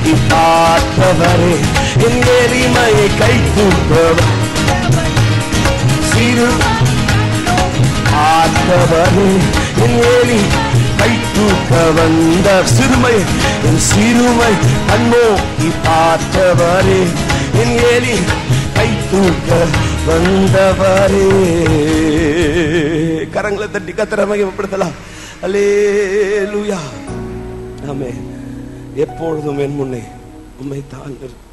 பார்த்தவரே, என் எளிமையை கை தூக்கவர், சிறு பார்த்தவரே, என் எலி கை தூக்க வந்த சிறுமை, என் சிறுமை கண்ணோக்கி பார்த்தவரே, என் எலி கை தூக்க வந்தவரே. கரங்களை தட்டி கர்த்தரை மகிமைப்படுத்தலாம். அல்லேலூயா. ஆமென். எப்பொழுதும் என் முன்னே உம்மை தான்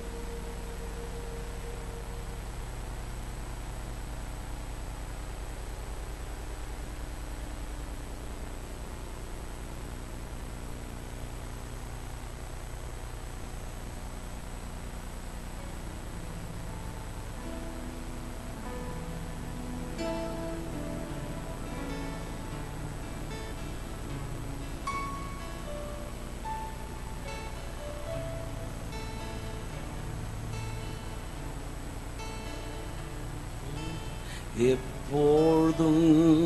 எப்பொழுதும்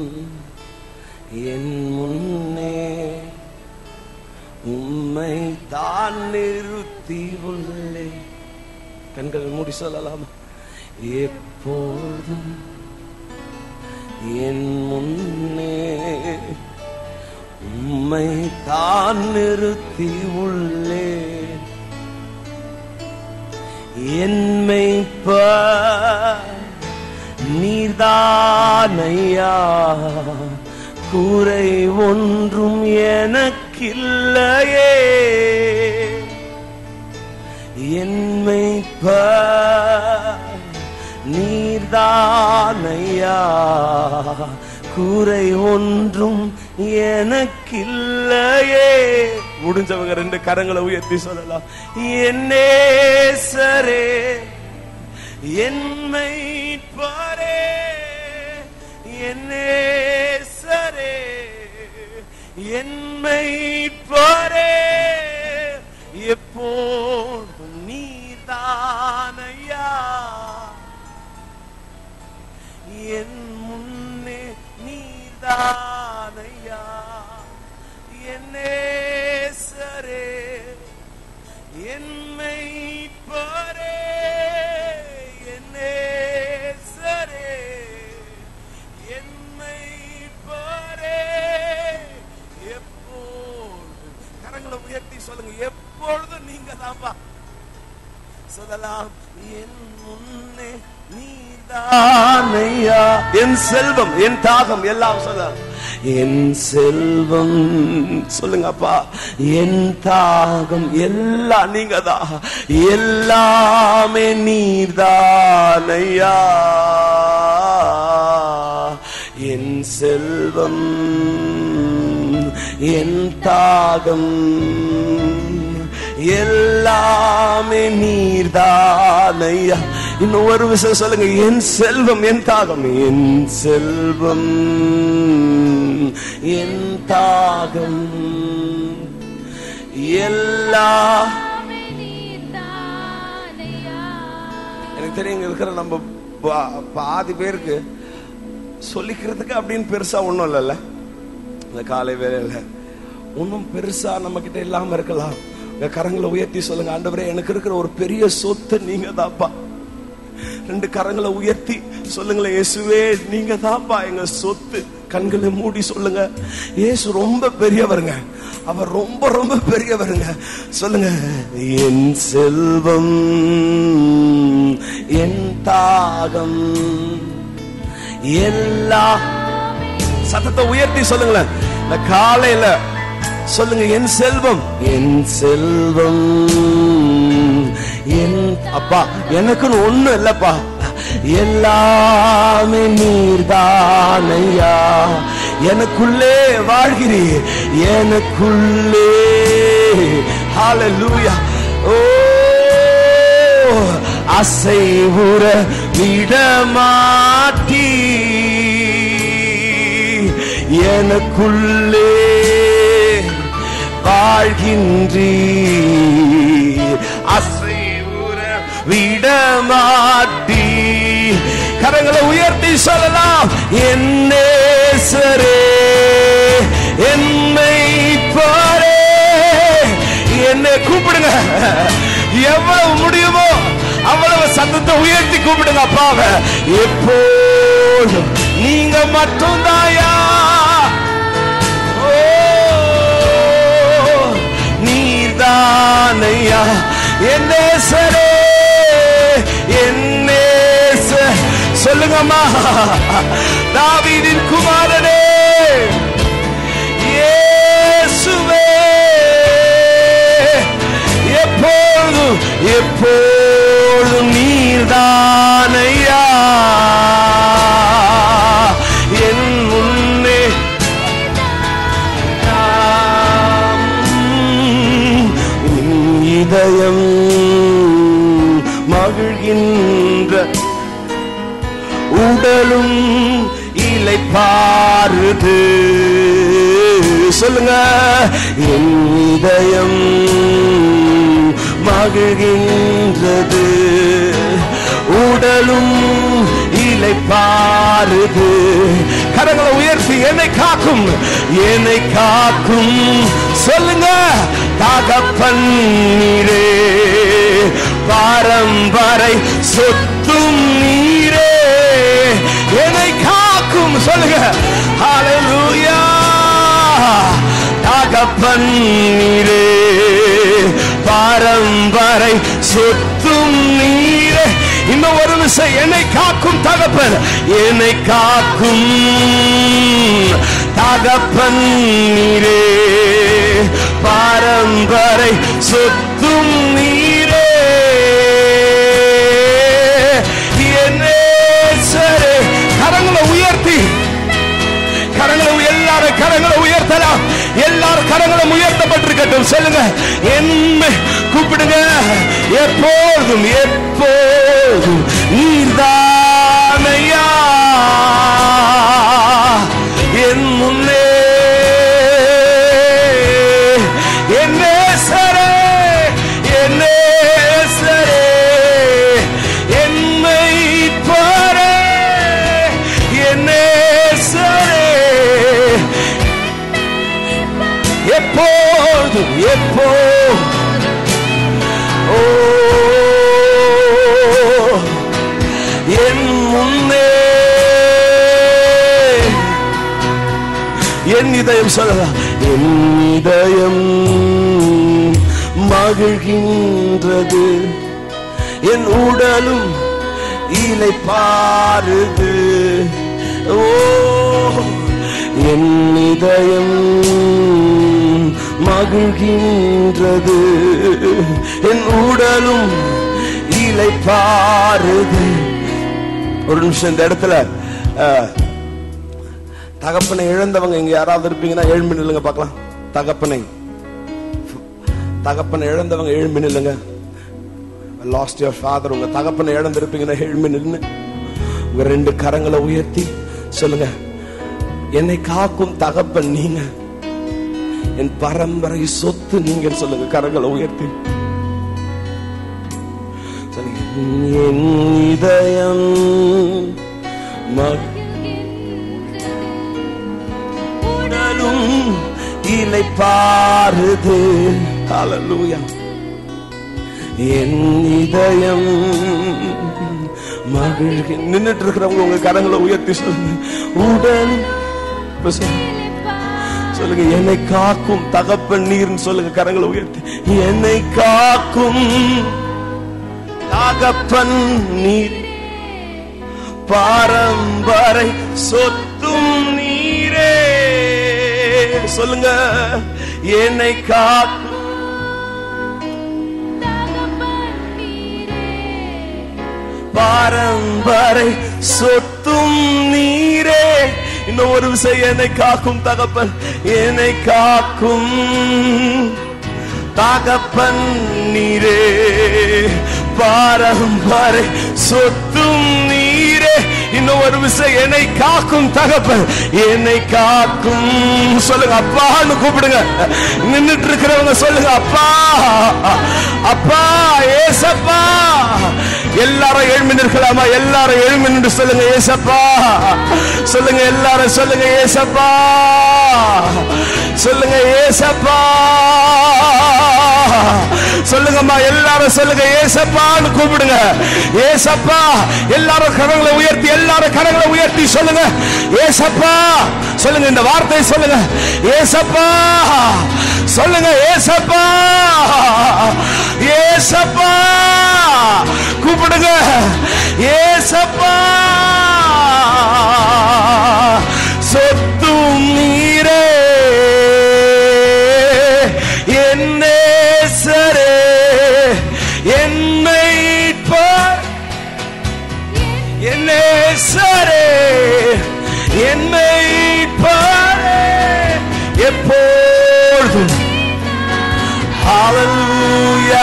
என் முன்னே உம்மை தான் நிறுத்தி உள்ளே. கண்கள் மூடி சொல்லலாம். எப்பொழுதும் என் முன்னே உம்மை தான் நிறுத்தி உள்ளே. என்னை நீர்தானையா, குறை ஒன்றும் எனக்கில்லையே. என்னை நீர்தானையா, குறை ஒன்றும் எனக்கில்லையே. முடிஞ்சவங்க ரெண்டு கரங்களை உயர்த்தி சொல்லலாம். என்னேசரே, என்னை பாரே, என்னேசரே, என்னை பாரே, எப்போதும் நீதானையா, என் முன்னே நீதானையா. என்னேசரே, என்னை பாரே, சொல்லுங்க. எப்பொழுதும் நீங்க தான்ப்பா சொல்லலாம். என் முன்னே நீதானையா, என் செல்வம், என் தாகம் எல்லாம் சொல்லலாம். என் செல்வம் சொல்லுங்கப்பா, என் தாகம் எல்லாம் நீங்க தான், எல்லாமே நீதானையா. என் செல்வம், என் தாகம் எல்லாமே நீர்தானையா. இன்னும் ஒரு விஷயம் சொல்லுங்க. என் செல்வம், என் தாகம், என் செல்வம், என் தாகம் எல்லாமே நீர்தானையா. எனக்கு தெரியும் இருக்கிற நம்ம பாதி பேருக்கு சொல்லிக்கிறதுக்கு அப்படின்னு பெருசா ஒண்ணும் இல்லைல்ல. இந்த காலை வேளையில ஒன்னும் பெருசா நம்ம கிட்ட இல்லாம இருக்கலாம். கரங்களை உயர்த்தி சொல்லுங்க. ஆண்டவரே, எனக்கு இருக்கிற ஒரு பெரிய சொத்து நீங்க தான்ப்பா. ரெண்டு கரங்களை உயர்த்தி சொல்லுங்களேன். இயேசுவே, நீங்க தான்ப்பா எங்க சொத்து. கண்களை மூடி சொல்லுங்க. இயேசு ரொம்ப பெரியவருங்க. அவர் ரொம்ப ரொம்ப பெரியவருங்க. சொல்லுங்க. என் செல்வம், என் தாகம் எல்லா சத்தத்தை உயர்த்தி சொல்லுங்களேன். இந்த காலையில சொல்லுங்க. என் செல்வம், என் செல்வம், என் அப்பா எனக்குன்னு ஒண்ணு இல்லப்பா, எல்லாமே நீர்தானையா. எனக்குள்ளே வாழ்கிறீர், எனக்குள்ளே. ஹல்லேலூயா. ஓ, அசைவுற விடமாட்டீ, எனக்குள்ளே வாழ்கின்றீர், அசைவுற விடமாட்டீ. கரங்களை உயர்த்தி சொல்லலாம். என்னேசரே, என்னை பாரே, என்னை கூப்பிடுங்க. எவ்வளவு முடியுமோ அவ்வளவு சத்தத்தை உயர்த்தி கூப்பிடுங்க அப்பாவை. எப்போதும் நீங்க மட்டும்தாயா. நீர்தானையா என் நேசரே, என் நேசர். சொல்லுங்கம்மா, தாவீதின் குமாரனே இயேசுவே, எப்போதும் எப்போதும் நீர்தானையா என் முன்னே. இதயம் மகிழ்கின்ற உடலும் இளைப்பாறுது. சொல்லுங்க, என் இதயம் மகிழ்கின்றது, உடலும் இளைப்பாறுது. கரங்களை உயர்த்தி என்னை காக்கும், என்னை காக்கும். சொல்லுங்க, தகப்பன் நீரே, பரம்பரை சொத்தும் நீரே, என்னை காக்கும். சொல்லுங்க, ஹல்லேலூயா. தகப்பன் நீரே, பரம்பரை சொத்தும் நீரே. இன்னும் ஒரு விஷயம், என்னை காக்கும் தகப்பன், என்னை காக்கும் தகப்பன் நீரே, பரம்பரை சொத்தும் நீரே, என்னேசரே. கரங்களை உயர்த்தி, கரங்களை எல்லாரும் கரங்களை உயர்த்தலாம். எல்லாரும் கரங்களும் உயர்த்தப்பட்டிருக்கட்டும். சொல்லுங்க, என்ன கூப்பிடுங்க. எப்போதும் எப்போதும் நீர்தானையா என் முன்னே, என் நேசரே, என் நேசரே, என் மீட்பரே, என் நேசரே, எப்போதும் எப்போதும். ஓ, என் முன்னே என் இதயம் சொல்லலாம், என் இதயம் மகிழ்கின்றது, என் உடலும் இளைப்பாறுது. ஓ, என் இதயம் மகிழ்கின்றது, என் உடலும் இளைப்பாறுது. ஒரு நிமிஷம் இந்த இடத்துல தகப்பனை இழந்தவங்க இங்க யாராவது இருப்பீங்கன்னா எழும்பி நில்லுங்க பார்க்கலாம். தகப்பனை இழந்தவங்க எழும்பி நில்லுங்க. லாஸ்ட் யுவர் ஃபாதர், உங்க தகப்பனை இழந்திருப்பீங்கன்னா எழும்பி நில்லுங்க. உங்க ரெண்டு கரங்களை உயர்த்தி சொல்லுங்க, என்னை காக்கும் தகப்பன் நீங்க, என் பரம்பரை சொத்து நீங்க. சொல்லுங்க, கரங்களை உயர்த்தி சொல்லுங்க, என் இதயம் உடலும் இளைப்பாறுது. ஹல்லேலூயா. என் இதயம் மகிழ்ச்சி. நின்னுட்டு இருக்கிறவங்க உங்க கரங்களை உயர்த்தி சொல்லுங்க, உடல் சொல்லுங்க, என்னை காக்கும் தகப்பன் நீர்னு சொல்லுங்க, கரங்களை உயர்த்தி. என்னை காக்கும் தகப்பன் நீர், பரம்பரை சொத்தும் நீரே. சொல்லுங்க, என்னை காக்கும் பரம்பரை சொத்தும் நீரே. இன்னும் ஒரு விஷயம், என்னை காக்கும் தகப்பன், என்னை காக்கும் தகப்பன் நீரே, பரம்பரை சொத்தும் நீரே. இன்னும் ஒரு விஷயம், என்னை காக்கும் தகப்பன், என்னை காக்கும். சொல்லுங்க, அப்பான்னு கூப்பிடுங்க. நின்னுட்டு இருக்கிறவங்க சொல்லுங்க, அப்பா அப்பா, ஏசப்பா. எல்லாரும் எழும்பி நிற்கலாமா? எல்லாரும் எழும்பி நின்று சொல்லுங்க, ஏசப்பா. சொல்லுங்க, எல்லாரும் சொல்லுங்க, ஏசப்பா. சொல்லுங்க, ஏசப்பா. சொல்லுங்கம்மா, எல்லாரும் சொல்லுங்க, ஏசப்பான்னு கூப்பிடுங்க. ஏசப்பா. எல்லாரும் கரங்களை உயர்த்தி, எல்லாரும் கரங்களை உயர்த்தி சொல்லுங்க, ஏசப்பா சொல்லுங்க. இந்த வார்த்தை சொல்லுங்க, ஏசப்பா சொல்லுங்க, ஏசப்பா ஏசப்பா கூப்பிடுங்க, ஏசப்பா. சொத்தும் நீரே என்னேசரே, என்னை என்னேசரே, என்னை எப்போதும். ஹல்லேலூயா.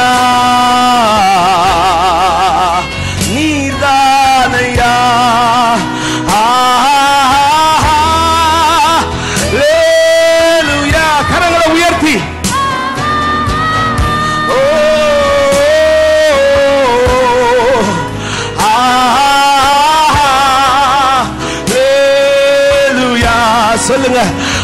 நீர்தானையா. ஹல்லேலூயா. கரங்களை உயர்த்தி. ஓ ஹல்லேலூயா சொல்லுங்க.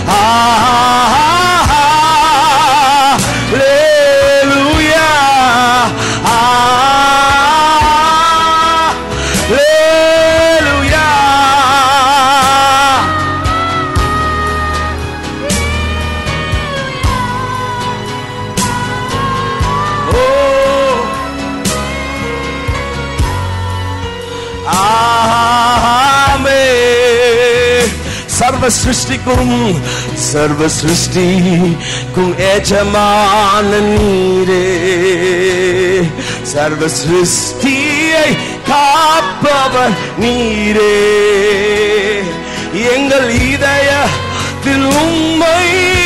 சர்வ சிருஷ்டிக்கும் எஜமான நீரே, சர்வ சிருஷ்டியை காப்பவர் நீரே, எங்கள் இதயத்தில் உம்மை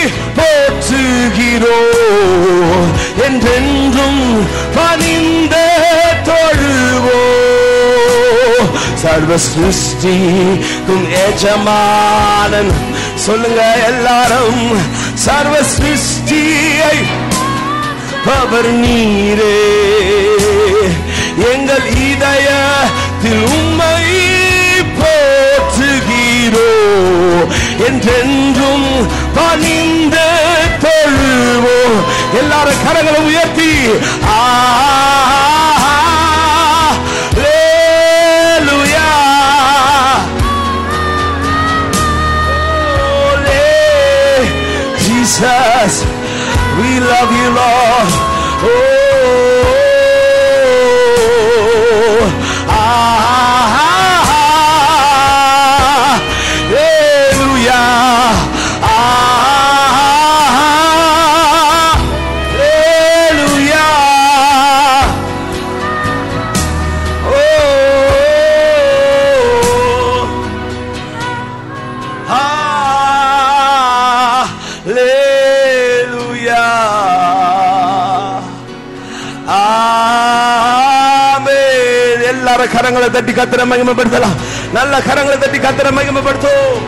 போற்றுகிறோம், என்றென்றும் பணிந்தே தொழுவோம். சர்வ சிருஷ்டிக்கும் எஜமானன் சொல்லுங்க எல்லாரும், சர்வ சிருஷ்டியை அவர் நீரே, எங்கள் இதயத்தில் உம்மை போற்றுகிறோ, என்றென்றும் பணிந்து தொழுவோ. எல்லாரும் கரங்களை உயர்த்தி Jesus, we love you, Lord. Oh, hallelujah. Hallelujah. Oh, எல்லாரும் கரங்களை தட்டி கர்த்தரை மகிமைப்படுத்தலாம். நல்ல கரங்களை தட்டி கர்த்தரை மகிமைப்படுத்தும்.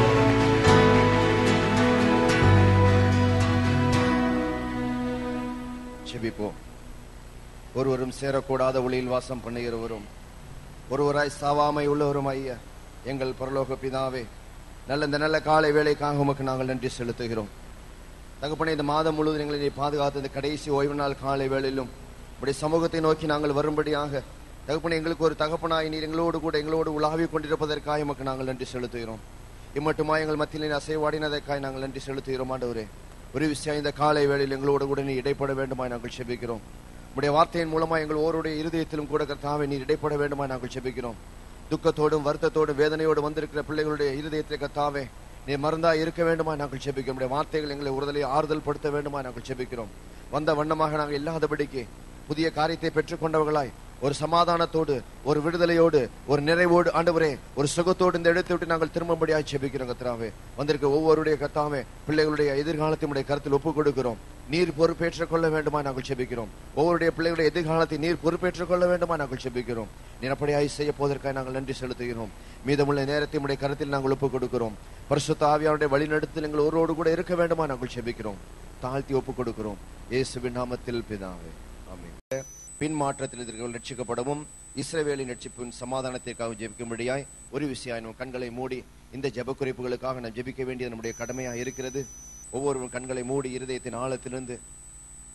ஜெபிப்போம். ஒருவரும் சேரக்கூடாத ஒளியில் வாசம் பண்ணுகிறவரும் ஒருவராய் சாவாமை உள்ளவரும் ஐயா எங்கள் பரலோக பிதாவே, இந்த நல்ல காலை வேளைக்காக உமக்கு நாங்கள் நன்றி செலுத்துகிறோம். தகப்பனே, இந்த மாதம் முழுவதும் எங்களை பாதுகாத்த இந்த கடைசி ஓய்வு நாள் காலை வேளையிலும் உடைய சமூகத்தை நோக்கி நாங்கள் வரும்படியாக தகப்பனே, எங்களுக்கு ஒரு தகப்பனாய் நீர் எங்களோடு உலாவி கொண்டிருப்பதற்காக உமக்கு நாங்கள் நன்றி செலுத்துகிறோம். இம்மட்டுமா எங்கள் மத்தியில் அசைவாடினதற்காக நாங்கள் நன்றி செலுத்துகிறோம். ஆண்டவரே, ஒரு விஷயம் இந்த காலை வேளையில் எங்களோடு கூட நீ இடைப்பட வேண்டுமாய் நாங்கள் செபிக்கிறோம். உடைய வார்த்தையின் மூலமாக எங்கள் ஒருவருடைய இருதயத்திலும் கூட கர்த்தாவே நீர் இடைப்பட வேண்டுமாய் நாங்கள் செபிக்கிறோம். துக்கத்தோடும் வருத்தத்தோடும் வேதனையோடு வந்திருக்கிற பிள்ளைகளுடைய இருதயத்தை கர்த்தாவே நீ மருந்தா இருக்க வேண்டுமா நாங்கள் செபிக்கிறோம். உடைய வார்த்தைகள் எங்களை ஒருதலை ஆறுதல் படுத்த வேண்டுமா நாங்கள் செபிக்கிறோம். வந்த வண்ணமாக நாங்கள் இல்லாதபடிக்கு புதிய காரியத்தை பெற்றுக்கொண்டவர்களாய் ஒரு சமாதானத்தோடு, ஒரு விடுதலையோடு, ஒரு நிறைவோடு, ஆண்டவரே ஒரு சுகத்தோடு இந்த இடத்தை விட்டு நாங்கள் திரும்பும்படியாக செபிக்கிறோம். கர்த்தாவே, வந்திருக்க ஒவ்வொருடைய கர்த்தாவே பிள்ளைகளுடைய எதிர்காலத்தை உடைய கருத்தில் ஒப்புக் கொடுக்கிறோம். நீர் பொறுப்பேற்றுக் கொள்ள வேண்டுமா நாங்கள் செபிக்கிறோம். ஒவ்வொருடைய பிள்ளைகளுடைய எதிர்காலத்தை நீர் பொறுப்பேற்றுக் கொள்ள வேண்டுமா நாங்கள் செபிக்கிறோம். நீர் அப்படியாய் செய்ய போவதற்காக நாங்கள் நன்றி செலுத்துகிறோம். மீதமுள்ள நேரத்தை உடைய கருத்தில் நாங்கள் ஒப்புக் கொடுக்கிறோம். பரிசுத்த ஆவியானுடைய வழிநடத்தில் எங்கள் ஒருவரோடு கூட இருக்க வேண்டுமா நாங்கள் செபிக்கிறோம். தாழ்த்தி ஒப்புக் கொடுக்கிறோம். இயேசுவின் நாமத்தில் பிதாவே, ஆமென். பின் மாற்றத்தில் இருக்கிறவர்கள் ரட்சிக்கப்படவும் இஸ்ரவேலின் ரட்சிப்பின் சமாதானத்திற்காக ஜெபிக்கும்படியாய் ஒரு விஷயம் நம் கண்களை மூடி இந்த ஜெப குறிப்புகளுக்காக நாம் ஜெபிக்க வேண்டியது நம்முடைய கடமையாக இருக்கிறது. ஒவ்வொருவரும் கண்களை மூடி இருதயத்தின் ஆழத்திலிருந்து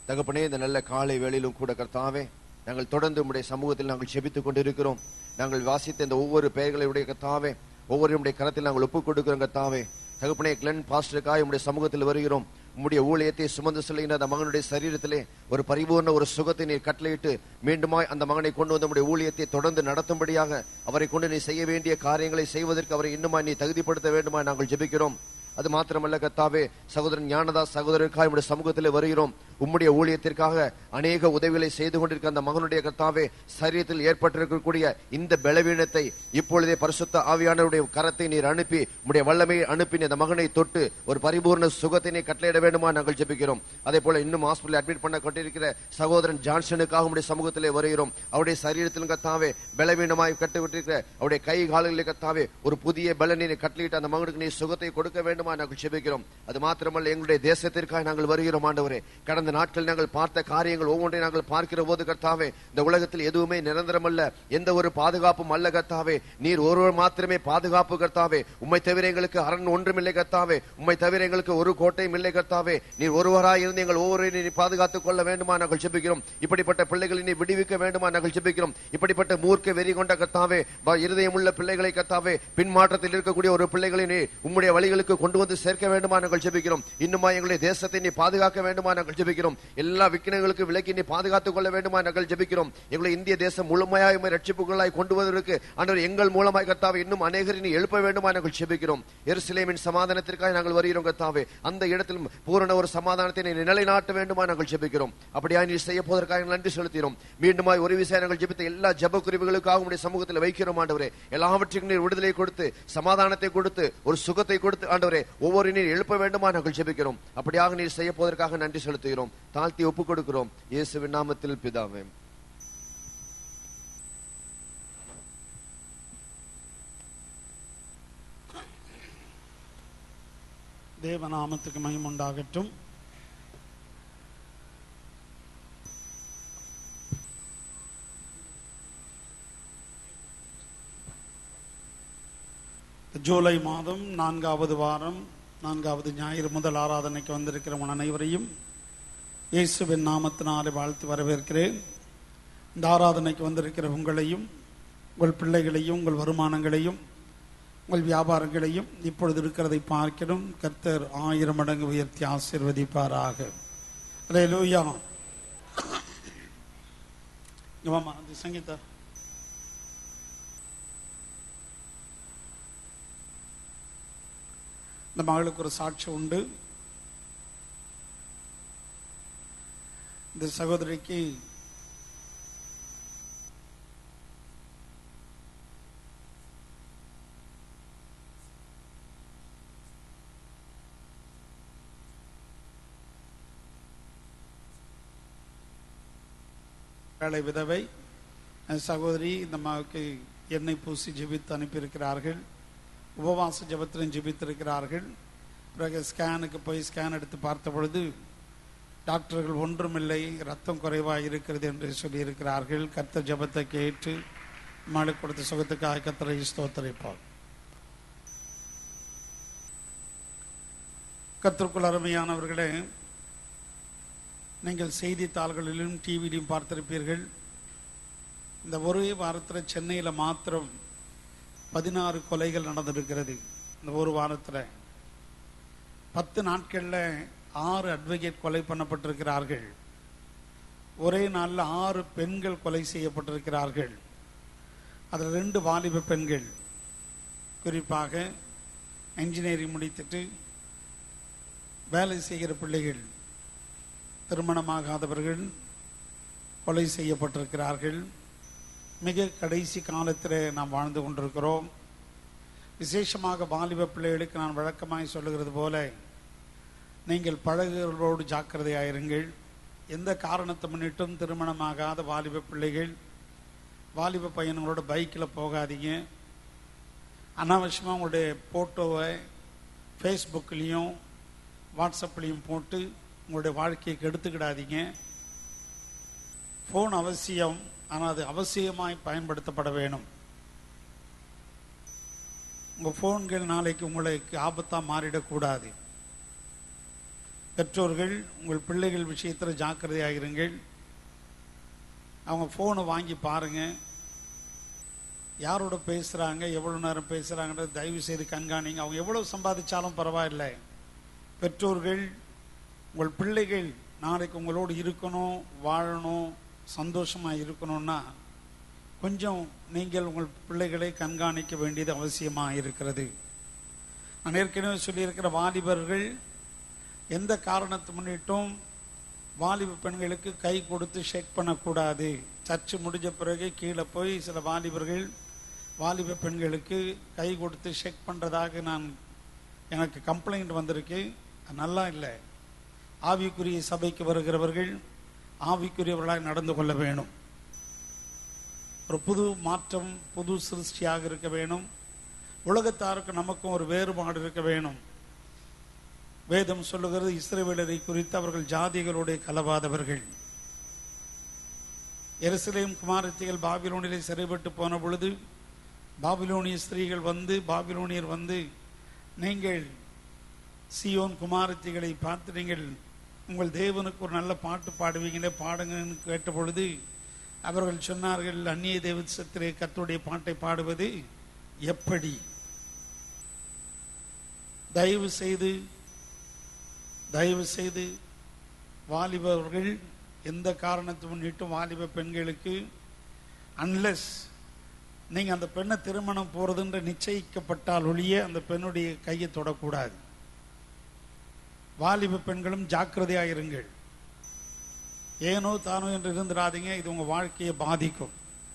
தகப்பனே, இந்த நல்ல காலை வேளையிலும் கூட கர்த்தாவே, நாங்கள் தொடர்ந்து உம்முடைய சமூகத்தில் நாங்கள் ஜெபித்துக் கொண்டிருக்கிறோம். நாங்கள் வாசித்த இந்த ஒவ்வொரு பெயர்களுடைய கர்த்தாவே, ஒவ்வொருடைய கரத்தில் நாங்கள் ஒப்புக் கொடுக்கிறோம் கர்த்தாவே. தகப்பனே, கிளென் பாஸ்டருக்காய் உம்முடைய சமூகத்தில் வருகிறோம். உம்முடைய ஊழியத்தை சுமந்து செல்கின்ற அந்த மகனுடைய சரீரத்திலே ஒரு பரிபூர்ண ஒரு சுகத்தை நீர் கட்டளையிட்டு மீண்டுமாய் அந்த மகனை கொண்டு வந்து உம்முடைய ஊழியத்தை தொடர்ந்து நடத்தும்படியாக அவரை கொண்டு நீ செய்ய வேண்டிய காரியங்களை செய்வதற்கு அவரை இன்னுமாய் நீ தகுதிப்படுத்த வேண்டுமாய் நாங்கள் ஜெபிக்கிறோம். அது மாத்திரமல்ல கர்த்தாவே, சகோதரன் ஞானதாஸ் சகோதரருக்காக உம்முடைய சமூகத்தில் வருகிறோம். உம்முடைய ஊழியத்திற்காக அநேக உதவிகளை செய்து கொண்டிருக்க அந்த மகனுடைய கர்த்தாவே, சரீரத்தில் ஏற்பட்டிருக்கக்கூடிய இந்த பலவீனத்தை இப்பொழுதே பரிசுத்த ஆவியானவருடைய கரத்தை நீர் அனுப்பி உம்முடைய வல்லமையை அனுப்பி அந்த மகனை தொட்டு ஒரு பரிபூர்ண சுகத்தை நீ கட்டளையிட வேண்டுமா நாங்கள் ஜெபிக்கிறோம். அதே போல இன்னும் ஹாஸ்பிட்டல் அட்மிட் பண்ண கொண்டிருக்கிற சகோதரன் ஜான்சனுக்காக உம்முடைய சமூகத்திலே வருகிறோம். அவருடைய சரீரத்திலும் கர்த்தாவே பலவீனமாய் கட்டுவிட்டிருக்கிற அவருடைய கை கால்களிலே கர்த்தாவே ஒரு புதிய பலனை கட்டளையிட்டு அந்த மகனுக்கு நீ சுகத்தை கொடுக்க வேண்டும் நாங்கள் ஜெபிக்கிறோம். அது மாத்திரமல்ல, எங்களுடைய தேசத்திற்காக நாங்கள் வருகிறோம் ஆண்டவரே. கடந்த நாட்கள் நாங்கள் பார்த்த காரியங்கள் ஒவ்வொன்றை நாங்கள் பார்க்கிற போது கர்த்தாவே, இந்த உலகத்தில் எதுவுமே நிரந்தரமல்ல, எந்த ஒரு பாதுகாப்பும் அல்ல கர்த்தாவே. நீர் ஒருவர் மாத்திரமே பாதுகாப்பு கர்த்தாவே. உம்மை தவிர எங்களுக்கு அரண் ஒன்றுமில்லை கர்த்தாவே. உம்மை தவிர எங்களுக்கு ஒரு கோட்டையும் இல்லை கர்த்தாவே. நீர் ஒருவராய் இருந்து எங்கள் ஒவ்வொருவரையும் நீ பாதுகாத்துக் கொள்ள வேண்டுமா நாங்கள் ஜெபிக்கிறோம். இப்படிப்பட்ட பிள்ளைகளை நீ விடுவிக்க வேண்டுமா நாங்கள் ஜெபிக்கிறோம். இப்படிப்பட்ட மூர்க்க வெறி கொண்ட கர்த்தாவே, இருதயம் உள்ள பிள்ளைகளை கர்த்தாவே, பின்மாற்றத்தில் இருக்கக்கூடிய ஒரு பிள்ளைகளை நீ உம்முடைய வழிகளுக்கு கொண்டு வந்து சேர்க்க வேண்டுமா நாங்கள் ஜெபிக்கிறோம். இன்னுமா எங்களுடைய தேசத்தை நீ பாதுகாக்க வேண்டுமா நாங்கள் ஜெபிக்கிறோம். எல்லா விக்கினங்களுக்கு விலக்கி நீ பாதுகாத்துக் கொள்ள வேண்டுமா நாங்கள் ஜெபிக்கிறோம். எங்களுடைய இந்திய தேசம் முழுமையாய் ரட்சிப்புகளாய் கொண்டு வருவதற்கு ஆண்டவர் எங்கள் மூலமாய் கர்த்தாவே இன்னும் அநேகரை நீ எழுப்ப வேண்டுமா நாங்கள் ஜெபிக்கிறோம். எருசலேமின் சமாதானத்திற்காக நாங்கள் வருகிறோம் கர்த்தாவே. அந்த இடத்தில் பூரண ஒரு சமாதானத்தை நீ நிலைநாட்ட வேண்டுமா நாங்கள் ஜெபிக்கிறோம். அப்படியாய் நீ செய்ய போவதற்காக நன்றி செலுத்தினோம். மீண்டுமாய் ஒரு விஷயம் நாங்கள் ஜெபித்த எல்லா ஜெப குறிப்புகளுக்காக உம்முடைய சமூகத்தில் வைக்கிறோம் ஆண்டவரே. எல்லாவற்றுக்கும் நீர் விடுதலை கொடுத்து சமாதானத்தை கொடுத்து ஒரு சுகத்தை கொடுத்து ஆண்டவரே ஒவ்வொரு நீர் எழுப்ப வேண்டுமா நாங்கள் ஜெபிக்கிறோம். அப்படியாக நீர் செய்ய போவதற்காக நன்றி செலுத்துகிறோம். தாழ்த்தி ஒப்புக் கொடுக்கிறோம் இயேசுவின் நாமத்தில் பிதாவே. தேவநாமத்துக்கு மகிமை உண்டாகட்டும். ஜூலை மாதம் 4வது வாரம் 4வது ஞாயிறு முதல் ஆராதனைக்கு வந்திருக்கிற அனைவரையும் இயேசுவின் நாமத்தினாலே வாழ்த்து வரவேற்கிறேன். இந்த ஆராதனைக்கு வந்திருக்கிற உங்களையும் உங்கள் பிள்ளைகளையும் உங்கள் வருமானங்களையும் உங்கள் வியாபாரங்களையும் இப்பொழுது இருக்கிறதை பார்க்கணும் கர்த்தர் 1000 மடங்கு உயர்த்தி ஆசீர்வதிப்பாராக. அல்லேலூயா. சங்கீதா இந்த மகளுக்கு ஒரு சாட்சி உண்டு. இந்த சகோதரிக்கு வேலை விதவை சகோதரி இந்த மகளுக்கு எண்ணெய் பூசி ஜெபித்து அனுப்பியிருக்கிறார்கள். உபவாச ஜெபத்திலும் ஜெபித்திருக்கிறார்கள். பிறகு ஸ்கேனுக்கு போய் ஸ்கேன் எடுத்து பார்த்த பொழுது டாக்டர்கள் ஒன்றுமில்லை, ரத்தம் குறைவாக இருக்கிறது என்று சொல்லியிருக்கிறார்கள். கர்த்தர் ஜெபத்தை கேட்டு மகளுக்கு கொடுத்த சுகத்துக்காக கர்த்தரை ஸ்தோத்திரிப்பார். கர்த்தருக்குள் அருமையானவர்களே, நீங்கள் செய்தித்தாள்களிலும் டிவியிலும் பார்த்திருப்பீர்கள். இந்த ஒரே வாரத்தில் சென்னையில் மாத்திரம் 16 கொலைகள் நடந்திருக்கிறது. இந்த ஒரு வாரத்தில் 10 நாட்களில் 6 அட்வொகேட் கொலை பண்ணப்பட்டிருக்கிறார்கள். ஒரே நாளில் 6 பெண்கள் கொலை செய்யப்பட்டிருக்கிறார்கள். அதில் 2 வாலிப பெண்கள், குறிப்பாக என்ஜினியரிங் முடித்துட்டு வேலை செய்கிற பிள்ளைகள், திருமணமாகாதவர்கள் கொலை செய்யப்பட்டிருக்கிறார்கள். மிக கடைசி காலத்தில் நாம் வாழ்ந்து கொண்டிருக்கிறோம். விசேஷமாக வாலிப பிள்ளைகளுக்கு நான் வழக்கமாய் சொல்லுகிறது போல, நீங்கள் பழகுகளோடு ஜாக்கிரதையாயிருங்கள். எந்த காரணத்தை முன்னிட்டும் திருமணமாகாத வாலிப பிள்ளைகள், வாலிப பையன்களோட பைக்கில் போகாதீங்க. அனாவசியமாக உங்களுடைய ஃபோட்டோவை ஃபேஸ்புக்லேயும் வாட்ஸ்அப்லேயும் போட்டு உங்களுடைய வாழ்க்கையை கெடுத்துக்கிடாதீங்க. ஃபோன் அவசியம், ஆனால் அது அவசியமாய் பயன்படுத்தப்பட வேணும். உங்கள் ஃபோன்கள் நாளைக்கு உங்களுக்கு ஆபத்தாக மாறிடக்கூடாது. பெற்றோர்கள் உங்கள் பிள்ளைகள் விஷயத்தில் ஜாக்கிரதையாகிருங்கள். அவங்க ஃபோனை வாங்கி பாருங்க, யாரோட பேசுகிறாங்க, எவ்வளோ நேரம் பேசுகிறாங்கன்றது தயவு செய்து கண்காணிங்க. அவங்க எவ்வளோ சம்பாதிச்சாலும் பரவாயில்லை. பெற்றோர்கள் உங்கள் பிள்ளைகள் நாளைக்கு உங்களோடு இருக்கணும், வாழணும், சந்தோஷமாக இருக்கணும்னா கொஞ்சம் நீங்கள் உங்கள் பிள்ளைகளை கண்காணிக்க வேண்டியது அவசியமாக இருக்கிறது. நான் ஏற்கனவே சொல்லியிருக்கிற வாலிபர்கள் எந்த காரணத்தை முன்னிட்டும் வாலிப பெண்களுக்கு கை கொடுத்து ஷேக் பண்ணக்கூடாது. சர்ச்சு முடிஞ்ச பிறகு கீழே போய் சில வாலிபர்கள் வாலிப பெண்களுக்கு கை கொடுத்து ஷேக் பண்ணுறதாக எனக்கு கம்ப்ளைண்ட் வந்திருக்கு. நல்லா இல்லை. ஆவிக்குரிய சபைக்கு வருகிறவர்கள் ஆவிக்குரியவர்களாக நடந்து கொள்ள வேணும். ஒரு புது மாற்றம், புது சிருஷ்டியாக இருக்க வேணும். உலகத்தாருக்கு நமக்கும் ஒரு வேறுபாடு இருக்க வேணும். வேதம் சொல்லுகிறது, இஸ்ரவேலரை குறித்து அவர்கள் ஜாதிகளுடைய கலவாதவர்கள். எருசலேம் குமாரத்திகள் பாபிலோனிலே சிறைப்பட்டு போன பொழுது பாபிலோனிய ஸ்திரீகள் பாபிலோனியர் வந்து நீங்கள் சீயோன் குமாரத்திகளை பார்த்து நீங்கள் உங்கள் தேவனுக்கு ஒரு நல்ல பாட்டு பாடுவீங்களே, பாடுங்கன்னு கேட்ட பொழுது அவர்கள் சொன்னார்கள், அந்நிய தேவத்திலே கர்த்தருடைய பாட்டை பாடுவது எப்படி? தயவு செய்து வாலிபர்கள் எந்த காரணத்தை முன்னிட்டும் வாலிப பெண்களுக்கு அன்லெஸ் நீங்க அந்த பெண்ணை திருமணம் போறதுன்ற நிச்சயிக்கப்பட்டால் ஒழிய அந்த பெண்ணுடைய கையை தொடக்கூடாது. வாலிப பெண்களும் ஜாக்கிரதையாயிருங்கள். ஏனோ தானோ என்று இருந்துடாதீங்க. இது உங்க வாழ்க்கையை பாதிக்கும்.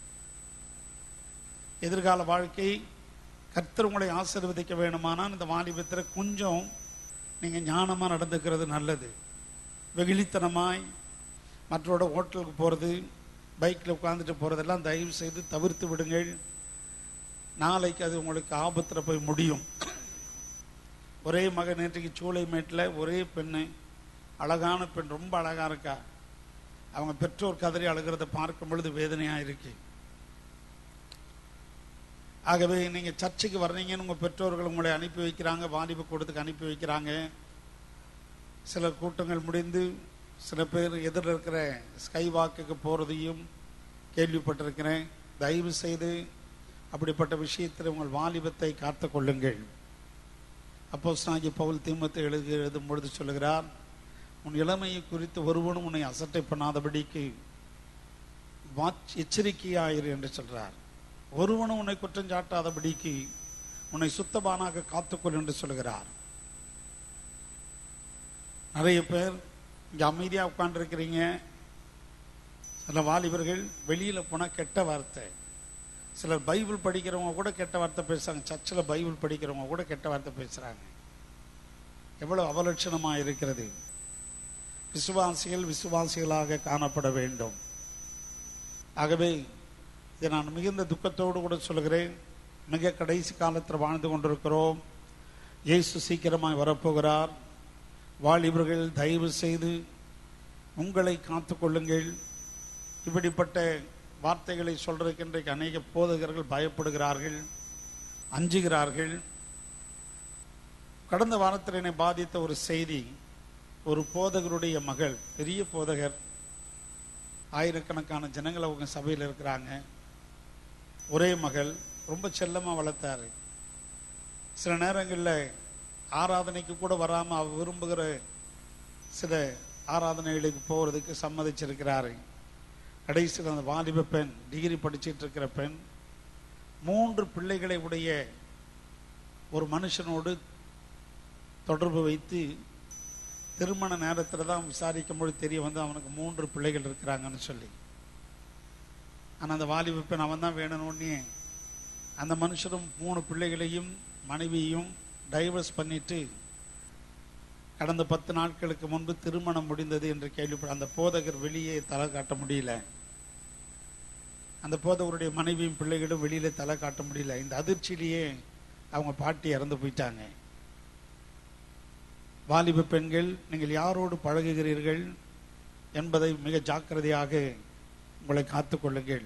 எதிர்கால வாழ்க்கை கர்த்தர் உங்களை ஆசீர்வதிக்க வேணுமானால் இந்த வாலிபத்தில் கொஞ்சம் நீங்க ஞானமா நடந்துக்கிறது நல்லது. வெகுளித்தனமாய் மற்றோட ஹோட்டலுக்கு போறது, பைக்கில் உட்காந்துட்டு போறதெல்லாம் தயவு செய்து தவிர்த்து விடுங்கள். நாளைக்கு அது உங்களுக்கு ஆபத்தில் போய் முடியும். ஒரே மகன் நேற்றுக்கு சூளைமேட்டில் ஒரே பெண்ணு, அழகான பெண், ரொம்ப அழகா இருக்கா. அவங்க பெற்றோர் கதறி அழுகிறத பார்க்கும் பொழுது வேதனையா இருக்கு. ஆகவே நீங்க சர்ச்சுக்கு வர்றீங்கன்னு உங்க பெற்றோர்கள் உங்களை அனுப்பி வைக்கிறாங்க, வாலிப கூட்டத்துக்கு அனுப்பி வைக்கிறாங்க. சில கூட்டங்கள் முடிந்து சில பேர் எதிரில் இருக்கிற ஸ்கை வாக்குக்கு போறதையும் கேள்விப்பட்டிருக்கிறேன். தயவு செய்து அப்படிப்பட்ட விஷயத்தில் உங்கள் வாலிபத்தை காத்து கொள்ளுங்கள். அப்போஸ்தலனாகிய பவுல் தீமோத்தேயுவுக்கு எழுதும் பொழுது சொல்லுகிறார், உன் இளமையை குறித்து ஒருவனும் உன்னை அசட்டை பண்ணாதபடிக்கு எச்சரிக்கையாயிரு என்று சொல்றார். ஒருவனும் உன்னை குற்றம் சாட்டாதபடிக்கு உன்னை சுத்தபானாக காத்துக்கொள் என்று சொல்கிறார். நிறைய பேர் இங்க அமைதியா உட்கார்ந்துருக்கிறீங்க. சில வாலிபர்கள் வெளியில போனா கெட்ட வார்த்தை, சிலர் பைபிள் படிக்கிறவங்க கூட கெட்ட வார்த்தை பேசுறாங்க. சர்ச்சில் பைபிள் படிக்கிறவங்க கூட கெட்ட வார்த்தை பேசுறாங்க. எவ்வளவு அவலட்சணமா இருக்கிறது. விசுவாசிகளாக காணப்பட வேண்டும். ஆகவே இதை நான் மிகுந்த துக்கத்தோடு கூட சொல்கிறேன். மிக கடைசி காலத்தில் வாழ்ந்து கொண்டிருக்கிறோம். இயேசு சீக்கிரமாய் வரப்போகிறார். வாலிபர்கள் தயவு செய்து உங்களை காத்துக்கொள்ளுங்கள். இப்படிப்பட்ட வார்த்தைகளை சொல்றதுக்கு இன்றைக்கு அநேக போதகர்கள் பயப்படுகிறார்கள், அஞ்சுகிறார்கள். கடந்த வாரத்தில் என்னை பாதித்த ஒரு செய்தி, ஒரு போதகருடைய மகள், பெரிய போதகர், ஆயிரக்கணக்கான ஜனங்கள் அவங்க சபையில் இருக்கிறாங்க. ஒரே மகள், ரொம்ப செல்லமாக வளர்த்தாரு. சில நேரங்களில் ஆராதனைக்கு கூட வராமல் அவ விரும்புகிற சில ஆராதனைகளுக்கு போகிறதுக்கு சம்மதிச்சிருக்கிறாரு. கடைசியில் அந்த வாலிப பெண், டிகிரி படிச்சுட்டு இருக்கிற பெண், 3 பிள்ளைகளை உடைய ஒரு மனுஷனோடு தொடர்பு வைத்து திருமண நேரத்தில் தான் விசாரிக்கும் பொழுது தெரிய வந்து அவனுக்கு 3 பிள்ளைகள் இருக்கிறாங்கன்னு சொல்லி. ஆனால் அந்த வாலிப பெண் அவன் தான் வேணும்னே அந்த மனுஷரும் 3 பிள்ளைகளையும் மனைவியையும் டைவர்ஸ் பண்ணிட்டு கடந்த 10 நாட்களுக்கு முன்பு திருமணம் முடிந்தது என்று கேள்விப்பட்ட அந்த போதகர் வெளியே தலை காட்ட முடியல. அந்த போதகருடைய மனைவியும் பிள்ளைகளும் வெளியில தலை காட்ட முடியல. இந்த அதிர்ச்சியிலேயே அவங்க பாட்டி இறந்து போயிட்டாங்க. வாலிப பெண்கள், நீங்கள் யாரோடு பழகுகிறீர்கள் என்பதை மிக ஜாக்கிரதையாக உங்களை காத்துக்கொள்ளுங்கள்.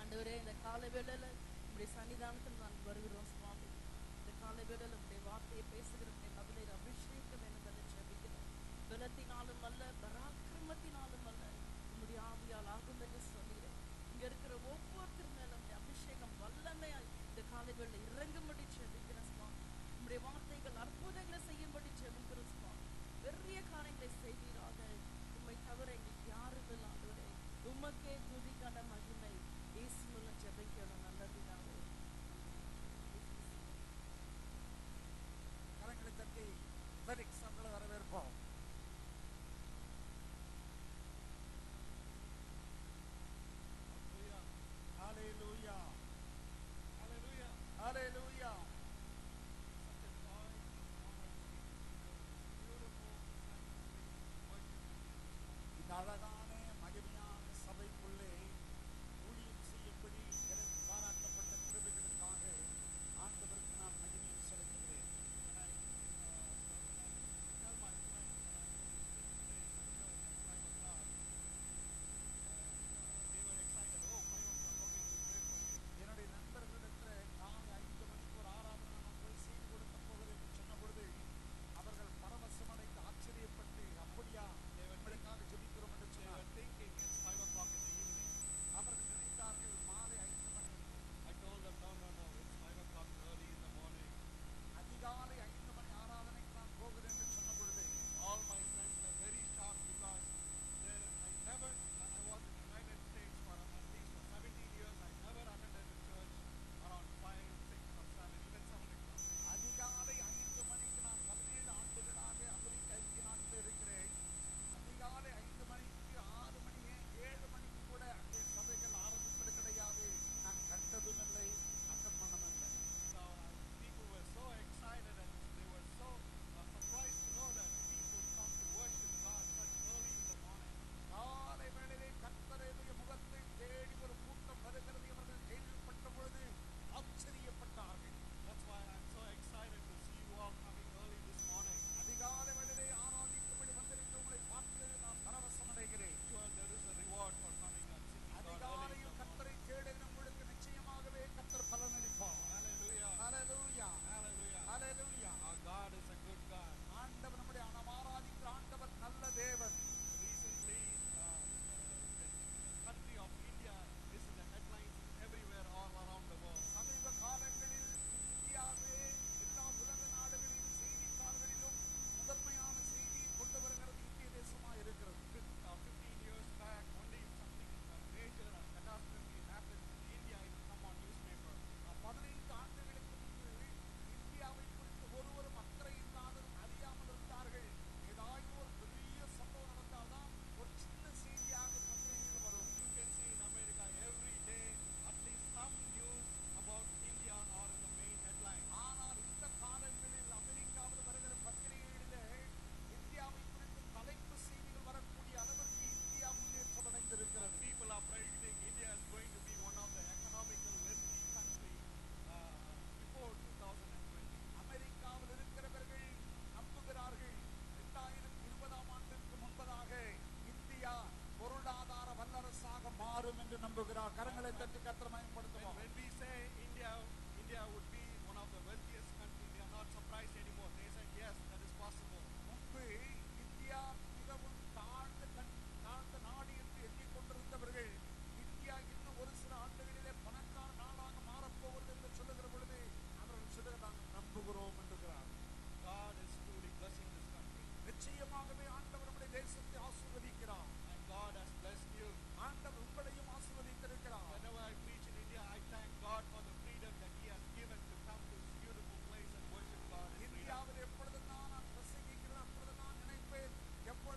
ஆண்டவரே, இந்த காலை வேளையில உங்களுடைய சன்னிதானத்தில் நான் வருகிறோம் சுவாமி. இந்த காலை வேளையில உங்களுடைய வார்த்தையை பேசுகிற உங்களுடைய மகளை அபிஷேக வேண்டும் என்று ஜெபிக்கிறேன். பலத்தினாலும் அல்ல, பராக்கிரமத்தினாலும் அல்ல, உங்களுடைய ஆவியால் ஆகும் என்று சொல்கிறேன். இங்க இருக்கிற ஒவ்வொருத்தர் மேலும் அபிஷேகம் வல்லமையாய் இந்த காலை வேளையில இறங்கும்படி ஜெபிக்கிறேன் சுவாமி. உங்களுடைய வார்த்தைகள் அற்புதங்களை செய்யும்படி ஜெபிக்கிறேன் சுவாமி. பெரிய காரியங்களை செய்வீராக. உம்மை தவிர எங்களுக்கு யாரும் இல்லை ஆண்டவரே. உமக்கே துதி கன மகிமை இயேசு மூலம் ஜெபிக்கிறோம் நல்ல பிதாவே. கரங்களை தட்டி ஃபெலிக்ஸ் அவர்களை வரவேற்போம். ஹalleluya ஹalleluya ஹalleluya. இந்த அழகான மகிமையான சபைக்குள்ளே ஊழியம் செய்யும்படி எனக்கு பாராட்டப்பட்ட கிருபைகளுக்காக ஆண்டவருக்கு நான் மகிமையை செலுத்துகிறேன். என்னுடைய நண்பர்களிடத்தில் காலை 5 மணிக்கு ஒரு ஆராதனை நான் போய் செய்து கொடுக்க போகிறேன் என்று சொன்ன பொழுது அவர்கள் பரவசமடைந்து ஆச்சரியப்பட்டு, அப்படியா உங்களுக்காக ஜெபிக்கிறோம் என்று சொன்னார். அவர்கள் நினைத்தார்கள் மாலை 5 மணி. அதிகாலை 5 மணி ஆராதனைக்கு நான் போகிறேன் என்று சொன்ன பொழுது all my friends were very shocked because I was in the United States for at least for 17 years. I never attended a church around 5, 6 or 7, even 7 o'clock. அதிகாலை 5 மணிக்கு நான் 17 ஆண்டுகளாக அமெரிக்க ஐக்கிய நாட்டில் இருக்கிறேன். அதிகாலை 5 மணிக்கு 6 மணி 7 மணிக்கு கூட அங்கே சபைகள் ஆரம்பிப்பது கிடையாது. நான் கண்டதும் இல்லை, அட்டன் பண்ணதும் இல்லை. So people were so excited and they were so surprised to know that people come to worship God such early in the morning. காலை வேளையிலே கர்த்தருடைய முகத்தை தேடி ஒரு கூட்டம் வருகிறது அவர்கள் கேள்விப்பட்ட பொழுது ஆச்சரியப்பட்டார்கள். That's why I'm so excited to see you all coming early this morning. அதிகாலை வேளையிலே ஆராதிக்கும்படி வந்திருக்கிற உங்களை பார்த்து நான் பரவசம் அடைகிறேன். Sure, there is a reward for coming and seeking God early in the அதிகாலையில் morning. கர்த்தரை தேடின உங்களுக்கு நிச்சயமாகவே கர்த்தர் பலனளிப்பார். Hallelujah. Hallelujah Hallelujah. Hallelujah. Our God is a good God. ஆண்டவர் நம்முடைய ஆராதிக்கிற ஆண்டவர் நல்ல தேவன். Recently, the country of India is in the headlines everywhere all around the world. சமீப காலங்களில் இந்தியாவே எல்லா உலக நாடுகளின் செய்தித்தாள்களிலும் முதன்மையான செய்தியை கொண்டு வருகிறது இந்திய தேசமாக இருக்கிறது. 15 years back, only something major or catastrophe happens in India, it will come on newspaper. 15 ஆண்டுகளுக்கு முன்பு இந்தியாவை குறித்து ஒருவரும் அக்கறை இல்லாதவரும் அறியாமல் இருந்தார்கள். ஏதாவது ஒரு பெரிய சம்பவம் நடந்தால்தான் ஒரு சின்ன செய்தியாக பத்திரிகையில் வரும். You can see in America every day at least some news about India or in the main headline. ஆனால் இந்த காலங்களில் அமெரிக்காவில் வருகிற பத்திரிகைகளிலே இந்தியாவை குறித்து தலைப்பு செய்திகள் வரக்கூடிய அளவிற்கு இந்தியா முன்னேற்றம் அடைந்திருக்கிறது. People are predicting India is going to be one of the economical wealthy country before 2020. அமெரிக்காவில் இருக்கிறவர்கள் நம்புகிறார்கள் 2020ஆம் ஆண்டுக்கு முன்பதாக இந்தியா பொருளாதார வல்லரசாக மாறும் என்று நம்புகிறார். கரங்களை தட்டி கர்த்தரை மகிமைப்படுத்துவோம். When we say India would be one of the wealthiest countries, they are not surprised anymore. They say yes, that is possible. முன்பு இந்தியா மிகவும் தாழ்ந்த நாடு என்று எண்ணிக்கொண்டிருந்தவர்கள் இந்தியா இன்னும் ஒரு சில ஆண்டுகளிலே பணக்கார நாடாக மாறப்போகிறது என்று சொல்லுகிற பொழுது அவர்கள் சொல்லுகிற நாங்கள் நம்புகிறோம் என்கிறார். God is truly blessing this country. நிச்சயமாகவே ஆண்டவர் நம்முடைய தேசத்தை ஆசீர்வதிக்கிறார். And God has blessed you. ஆண்டவர் உங்களையும் ஆசீர்வதித்திருக்கிறார். Whenever I preach in India, I thank God for the freedom that He has given to come to this beautiful place and worship God in freedom. இந்தியாவில் எப்பொழுது நான் பிரசங்கிக்கிறேன் அப்பொழுது நான் நினைப்பேன், எப்பொழுது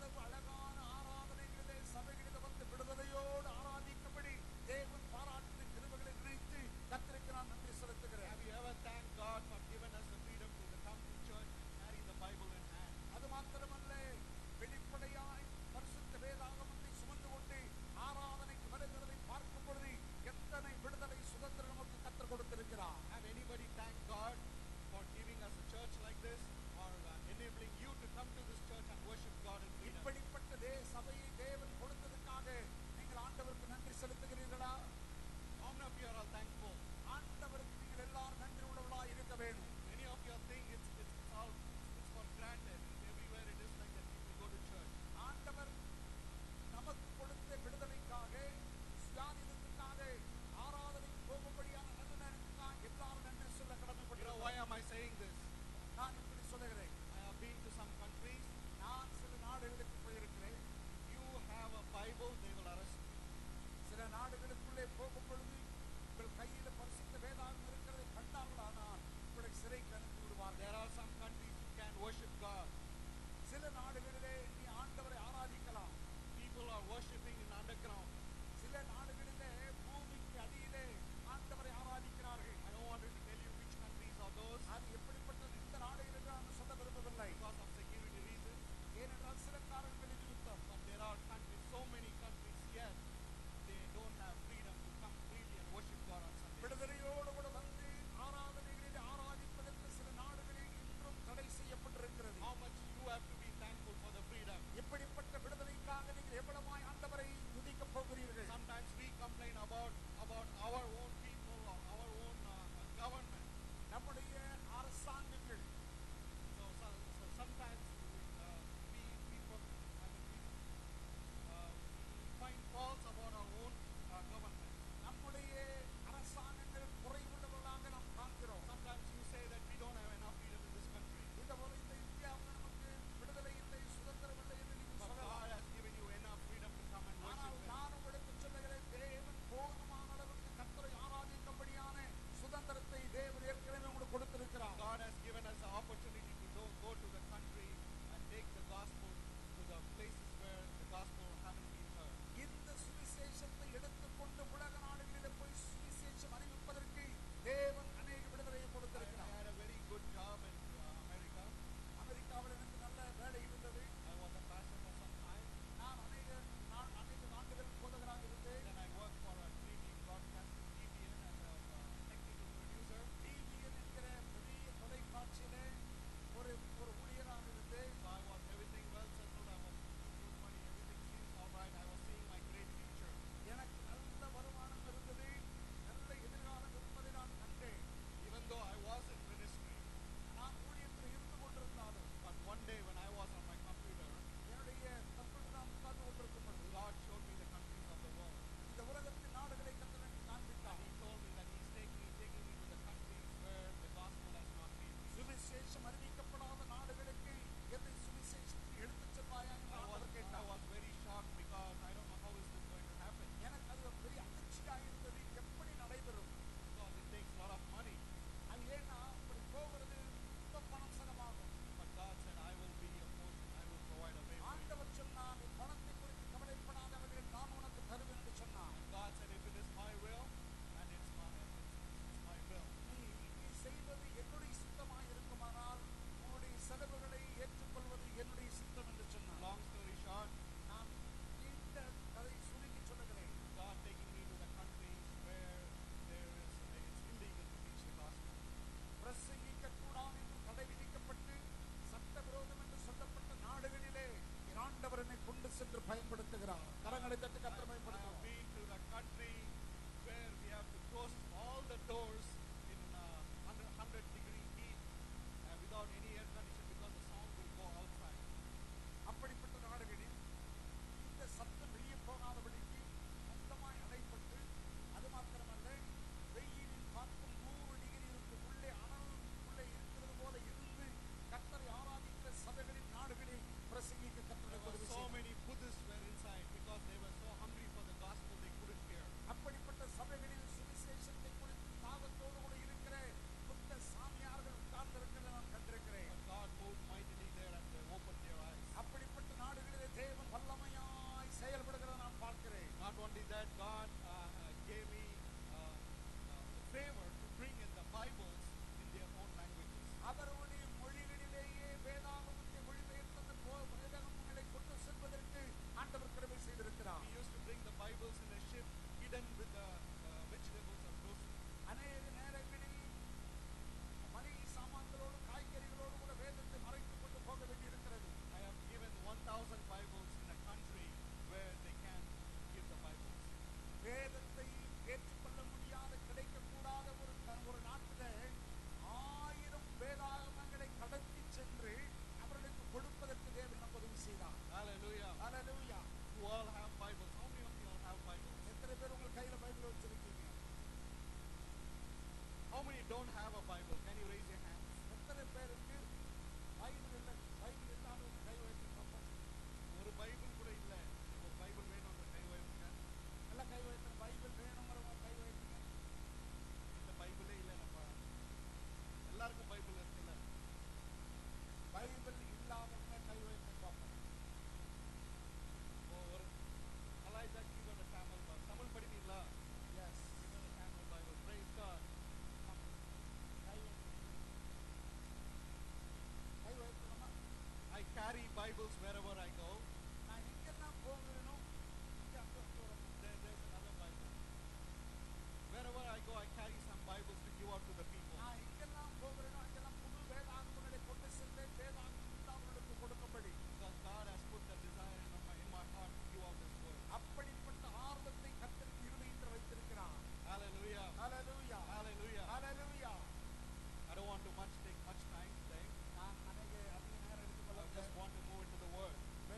Bibles wherever I go. நான் எங்கெல்லாம் போகிறேனோ There's another Bible. Wherever I go, I carry some Bibles to give out to the people. நான் எங்கெல்லாம் போகிறேனோ அங்கெல்லாம் புது வேதாகமங்களை கொண்டு செல்வேன். வேதாகமத்தை அவர்களுக்கு கொடுக்கும்படி. Because God has put the desire in my heart to give out His word. அப்படிப்பட்ட ஆர்வத்தை கர்த்தர் இருதயத்தில் வைத்திருக்கிறார். Hallelujah. Hallelujah. Hallelujah. Hallelujah. I don't want to take much time today. நான் அதிக நேரம் I எடுத்துக்கொள்ள just want to move into the word.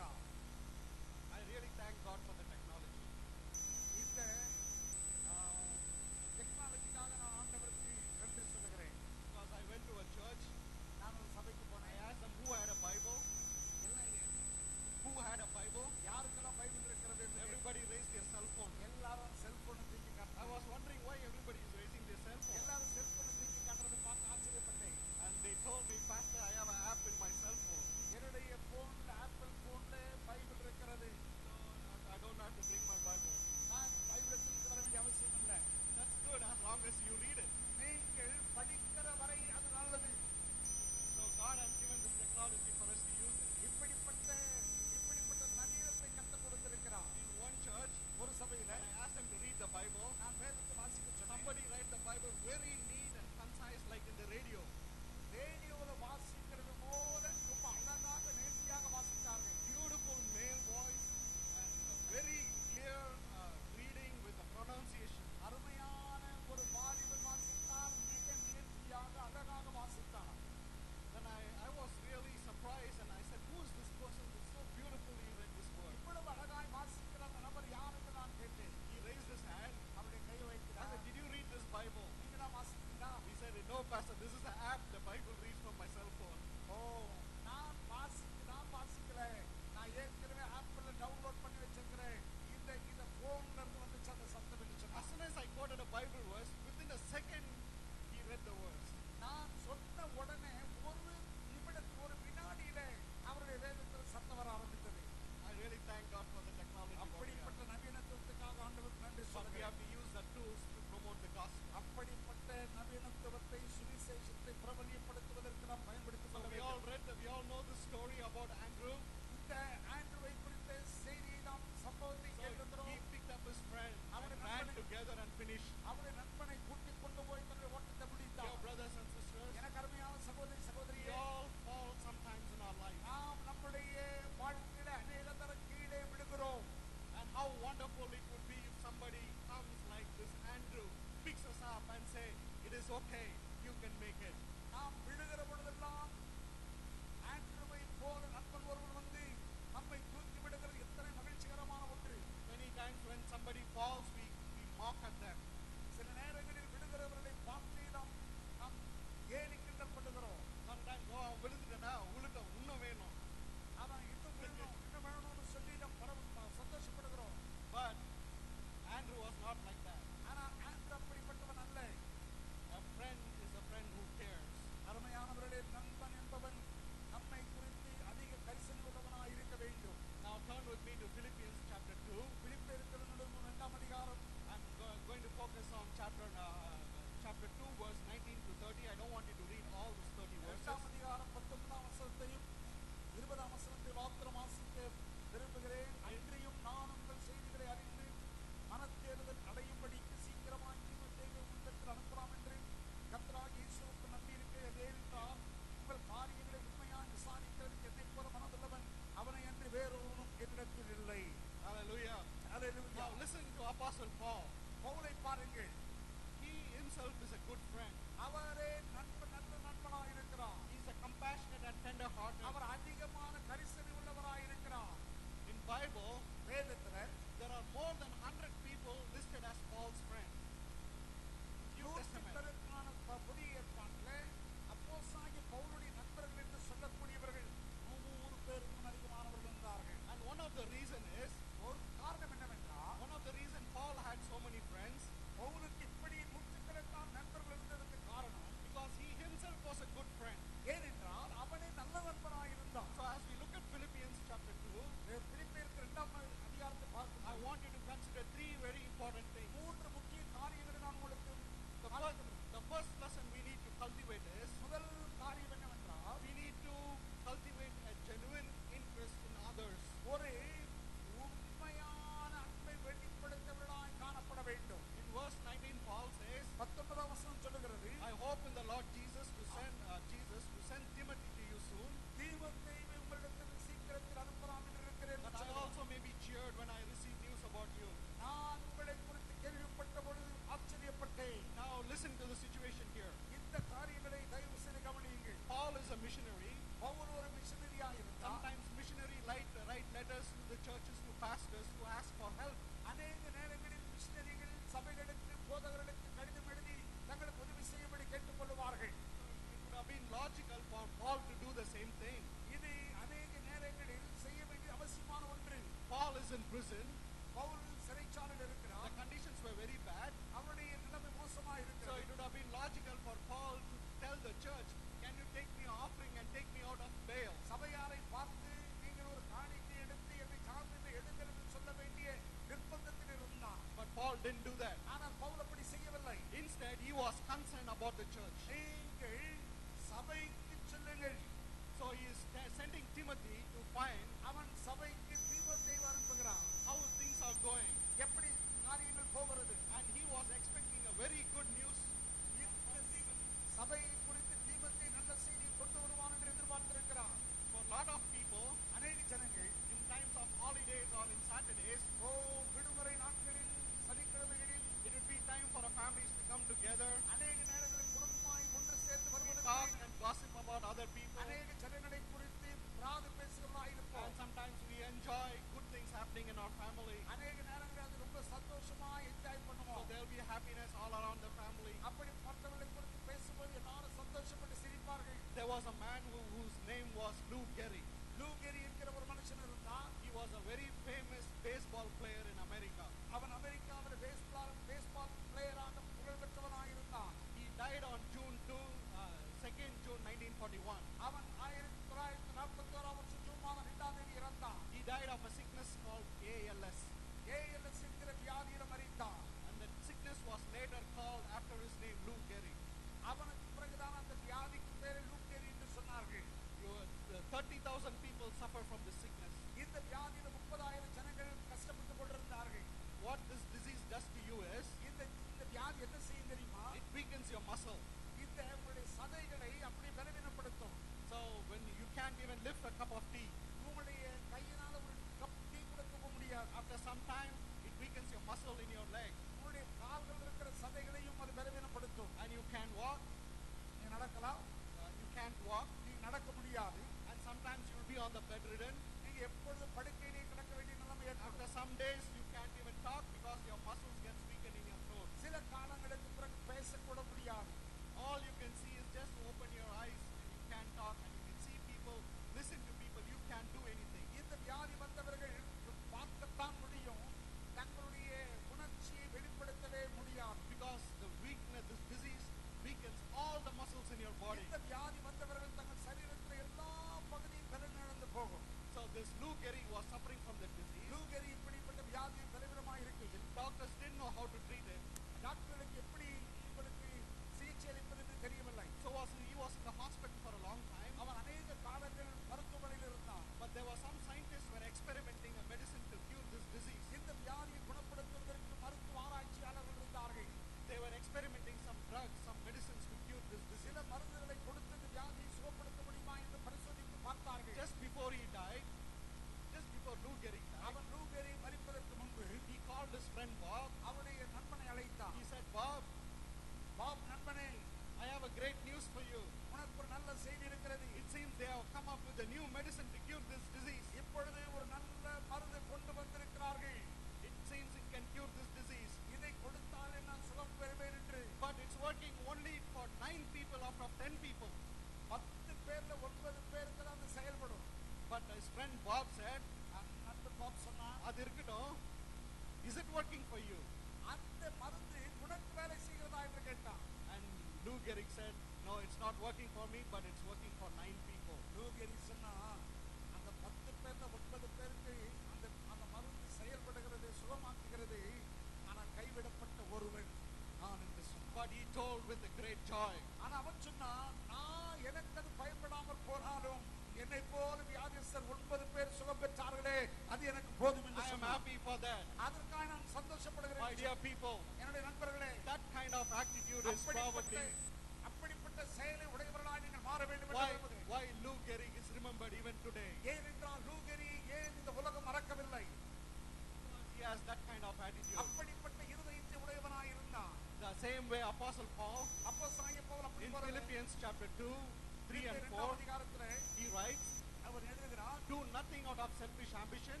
My dear people, என்னுடைய நண்பர்களே, that kind of attitude is probably அப்படிப்பட்ட செயலை உடையவர்களாய் நீங்கள் மாற வேண்டும் என்று why Lou Gehrig is remembered even today. ஏனென்றால் லூ கெரி ஏன் இந்த உலகம் மறக்கவில்லை? Because he has that kind of attitude. அப்படிப்பட்ட இருதயத்தை உடையவனாய் இருந்தான். The same way Apostle Paul அப்போஸ்தலனாகிய பவுல் அப்படி in போல Philippians chapter 2, 3 and 4, அதிகாரத்திலே he writes, அவர் எழுதுகிறார், do nothing out of selfish ambition.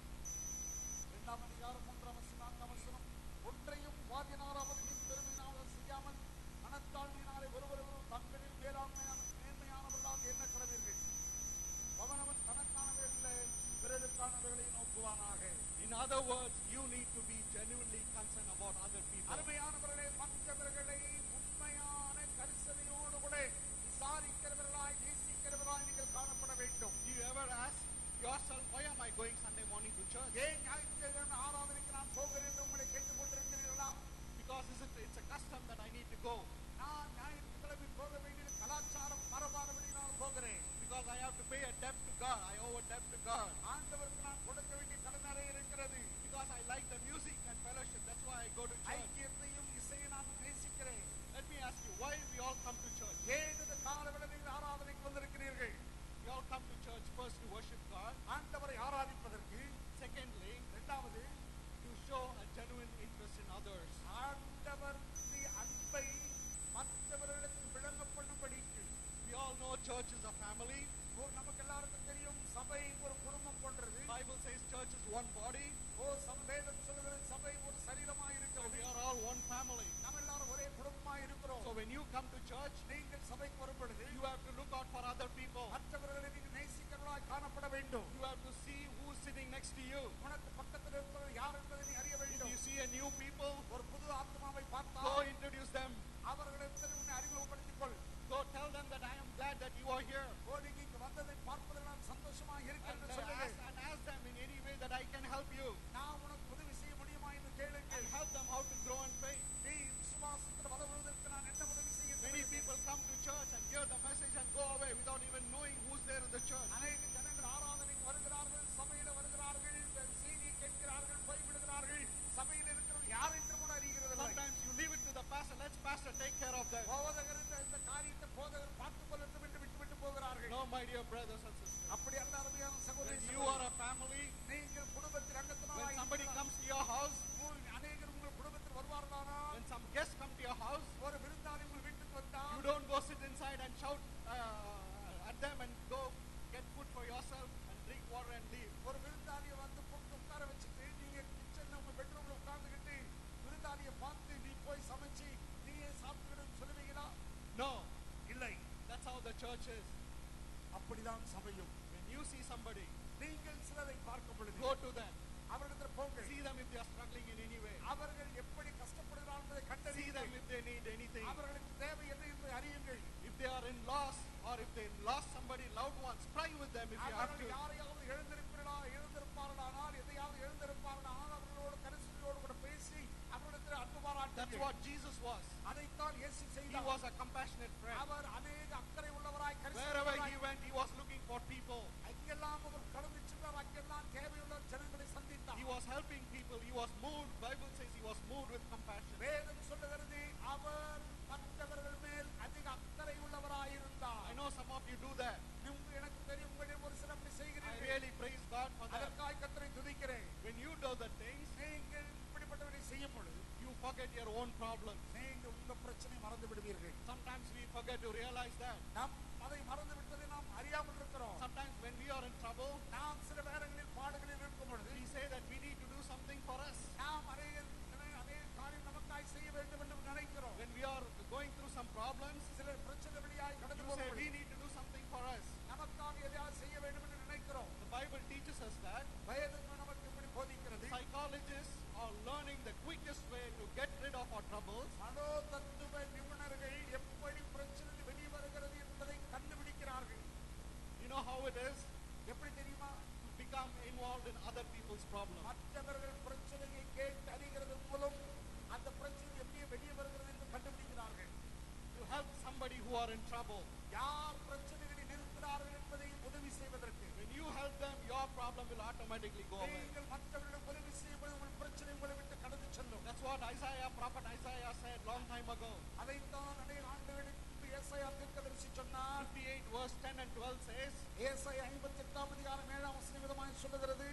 2 அதிகாரம் 3 வசனம் 4 வசனம், ஒன்றையும் வாதினாராவது வீண் பெருமையினாலும் செய்யாமல் மனத்தாழ்மையினாலே ஒருவரும் தங்களில் மேன்மையானவர்களாக எண்ண கடவீர்கள். அவனவன் தனக்கானவைகளிலே பிறருக்கானவைகளை நோக்குவானாக. In other words, you need to be genuinely concerned about other people. அருமையானவர்களே, மற்றவர்களை உண்மையான கரிசனையோடு கூட விசாரிக்கிறவர்களாய் நேசிக்கிறவர்களாய் நீங்கள் காணப்பட வேண்டும். Do you ever ask yourself, why am I going Sunday morning to church? ஏன் ஞாயிற்றுக்கிழமை ஆராதனைக்கு நான் போகிறேன் என்று உங்களை கேட்டுக் கொண்டிருக்கிறீர்களா? Because it's a custom that I need to go. நான் ஞாயிற்றுக்கிழமை போக வேண்டிய கலாச்சாரம் மரபானபடி நான் போகிறேன். Because I have to pay a debt to God. I owe a debt to God. ஆண்டவருக்கு நான் கொடுக்க வேண்டிய கடன் நிறைய இருக்கிறது. Because I like the music and fellowship. That's why I go to church. ஐக்கியத்தையும் இசையை நான் நேசிக்கிறேன். Let me ask you, why we all come to church? ஏன் இந்த காலவெளியில் ஆராதனைக்கு வந்திருக்கிறீர்கள்? We all come to church first to worship God. ஆண்டவரை ஆராதிப்பதற்கு. Secondly, இரண்டாவது, to show a genuine interest in others. ஆண்டவருடைய அன்பை மற்றவர்களுக்கு விளங்க பண்ணும்படிக்கு. We all know church is a family. நமக்கு எல்லாருக்கும் தெரியும் சபை ஒரு குடும்பம் போன்றது. Bible says church is one body. வேதம் சொல்கிறது சபை ஒரு சரீரமாய் So இருக்கிறது. we are all one family. நாம் எல்லாரும் ஒரே குடும்பமாய் இருக்கிறோம். So when you come to church, நீங்கள் சபைக்கு வரும் பொழுது you have to look out for other people. மற்றவர்களை நீங்கள் நேசிக்கிறவர்களாய் காணப்பட வேண்டும். You have to see who is sitting next to you. உனக்கு பக்கத்தில் இருப்பவர் யார் என்பதை நீ அறிய If வேண்டும். you see a new people, ஒரு புது ஆத்மாவை go பார்த்தால் introduce them. அவர்களிடத்தில் உன்னை அறிமுகப்படுத்திக் கொள். Go tell them that I am glad that you are here. நீங்க இங்கு வந்ததை பார்ப்பதில் நான் சந்தோஷமாக இருக்கிறேன் என்று சொல்லுங்கள். And ask them in any way that I can help you. நான் உனக்கு உதவி செய்ய முடியுமா என்று கேளுங்கள். And help them how to grow in faith. நீ விசுவாசத்தில் வளருவதற்கு நான் என்ன உதவி செய்ய Many வேண்டும்? people come to church and hear the message and go away without even knowing who's there in the church. அநேக ஜனங்கள் ஆராதனைக்கு வருகிறார்கள், சபையில வருகிறார்கள், செய்தியை கேட்கிறார்கள், போய்விடுகிறார்கள். சபையில் இருக்கிறவர்கள் யார் என்று கூட அறிகிறதில்லை. Sometimes you leave it to the pastor. Let's pastor take care of that. போதகர் இந்த காரியத்தை போதகர் பார்த்துக் கொள்ளட்டும் என்று விட்டுவிட்டு போகிறார்கள். No, my dear brothers and sisters. அப்படி அல்ல அருமையான When சகோதரி, you are a family, நீங்கள் குடும்பத்தில் when அங்கத்தினராய் somebody comes to your house, அநேகர் உங்கள் குடும்பத்தில் வருவார்களானால், when some guests come to your house, ஒரு விருந்தாளி உங்கள் வீட்டுக்கு you வந்தால் don't go sit inside and shout at them and go get food for yourself and drink water and leave. ஒரு விருந்தாளியை வந்து கூப்பிட்டு உட்கார வச்சுட்டு நீங்க கிச்சன்ல உங்க பெட்ரூம்ல உட்கார்ந்துகிட்டு விருந்தாளியை பார்த்து நீ போய் சமைச்சு நீயே சாப்பிட்டுக்கிட்டு சொல்லுவீங்களா? No, இல்லை. that's how the church is. அப்படிதான் சபையும். When you see somebody, நீங்கள் சிலரை பார்க்கும் பொழுது go to them. அவர்களிடத்தில் போங்க. See them if they are struggling in any way. அவர்கள் எப்படி கஷ்டப்படுகிறார்கள் என்பதை See them கண்டறியுங்கள். if they need anything. அவர்களுக்கு தேவை என்ன என்பதை அறியுங்கள். If they are in loss or if they lost somebody loved ones, cry with them if you have அவர்கள் to. யாரையாவது எழுந்திருப்பார்களானால் எதையாவது எழுந்திருப்பார்களானால் அவர்களோடு கரிசனையோடு கூட பேசி அவர்களிடத்தில் அன்பு That's பாராட்டுங்கள். what Jesus was. அதைத்தான் இயேசு He செய்தார். was a compassionate friend. அவர் அநேக அக்கறை உள்ளவராய் Wherever he கரிசனையுள்ளவராய் went, he was looking for people. அங்கெல்லாம் அவர் கடந்து சென்றார். அங்கெல்லாம் தேவையுள்ள ஜனங்களை சந்தித்தார். He was helping people. He was moved. Bible says he was moved with compassion. வேதம் சொல்லுகிறது அவர் மற்றவர்கள் மேல் அதிக அக்கறை உள்ளவராய் இருந்தார். I know some of you do that. எனக்கு தெரியும் உங்களில் ஒரு சிலர் அப்படி I செய்கிறீர்கள். really praise God for that. அதற்காக கர்த்தரை துதிக்கிறேன். When you do the things, நீங்கள் இப்படிப்பட்டவரை செய்யும் பொழுது you forget your own problems. நீங்கள் உங்க பிரச்சனை மறந்து விடுவீர்கள். Sometimes we forget to realize that. நாம் அதை மறந்து விட்டதை நாம் அறியாமல் இருக்கிறோம். Sometimes when we are in trouble, நாம் சில நேரங்களில் பாடுகளில் இருக்கும் பொழுது we say that we need to do something for us. நாம் அநேக காரியம் நமக்காய் செய்ய வேண்டும் என்று நினைக்கிறோம். When we are going through some problems, சில பிரச்சனை வழியாய் கடந்து you say we போகும்போது need to do something for us. நமக்காக எதையாவது செய்ய வேண்டும் என்று நினைக்கிறோம். The Bible teaches us that. வேதம் நமக்கு இப்படி போதிக்கிறது. Psychologists are learning the quickest way to get rid of our troubles. மனோ தத்துவ நிபுணர்கள் எப்படி பிரச்சனை வெளியே வருகிறது என்பதை கண்டுபிடிக்கிறார்கள். You know how it is? எப்படி தெரியுமா? To become involved in other people's problems. மற்றவர்கள் பிரச்சனையை கேட்டு அறிகிறது மூலம் அந்த பிரச்சனை எப்படி வெளியே வருகிறது என்று கண்டுபிடிக்கிறார்கள். To help somebody who are in trouble. யார் பிரச்சனைகளை நிறுத்துகிறார்கள் என்பதை உதவி செய்வதற்கு. When you help them, your problem will automatically go away. நீங்கள் மற்றவர்களுக்கு உதவி செய்யும்போது உங்கள் பிரச்சனை உங்களை விட்டு கடந்து செல்லும். That's what prophet Isaiah said long time ago. அதைத்தான் அநேக ஆண்டுகளுக்கு முன்பு ஏசாயா தீர்க்கதரிசி சொன்னார். 58 verse 10 and 12 says, ஏசாயா 58 அதிகாரம் 7 வசனம் விதமாய் சொல்லுகிறது,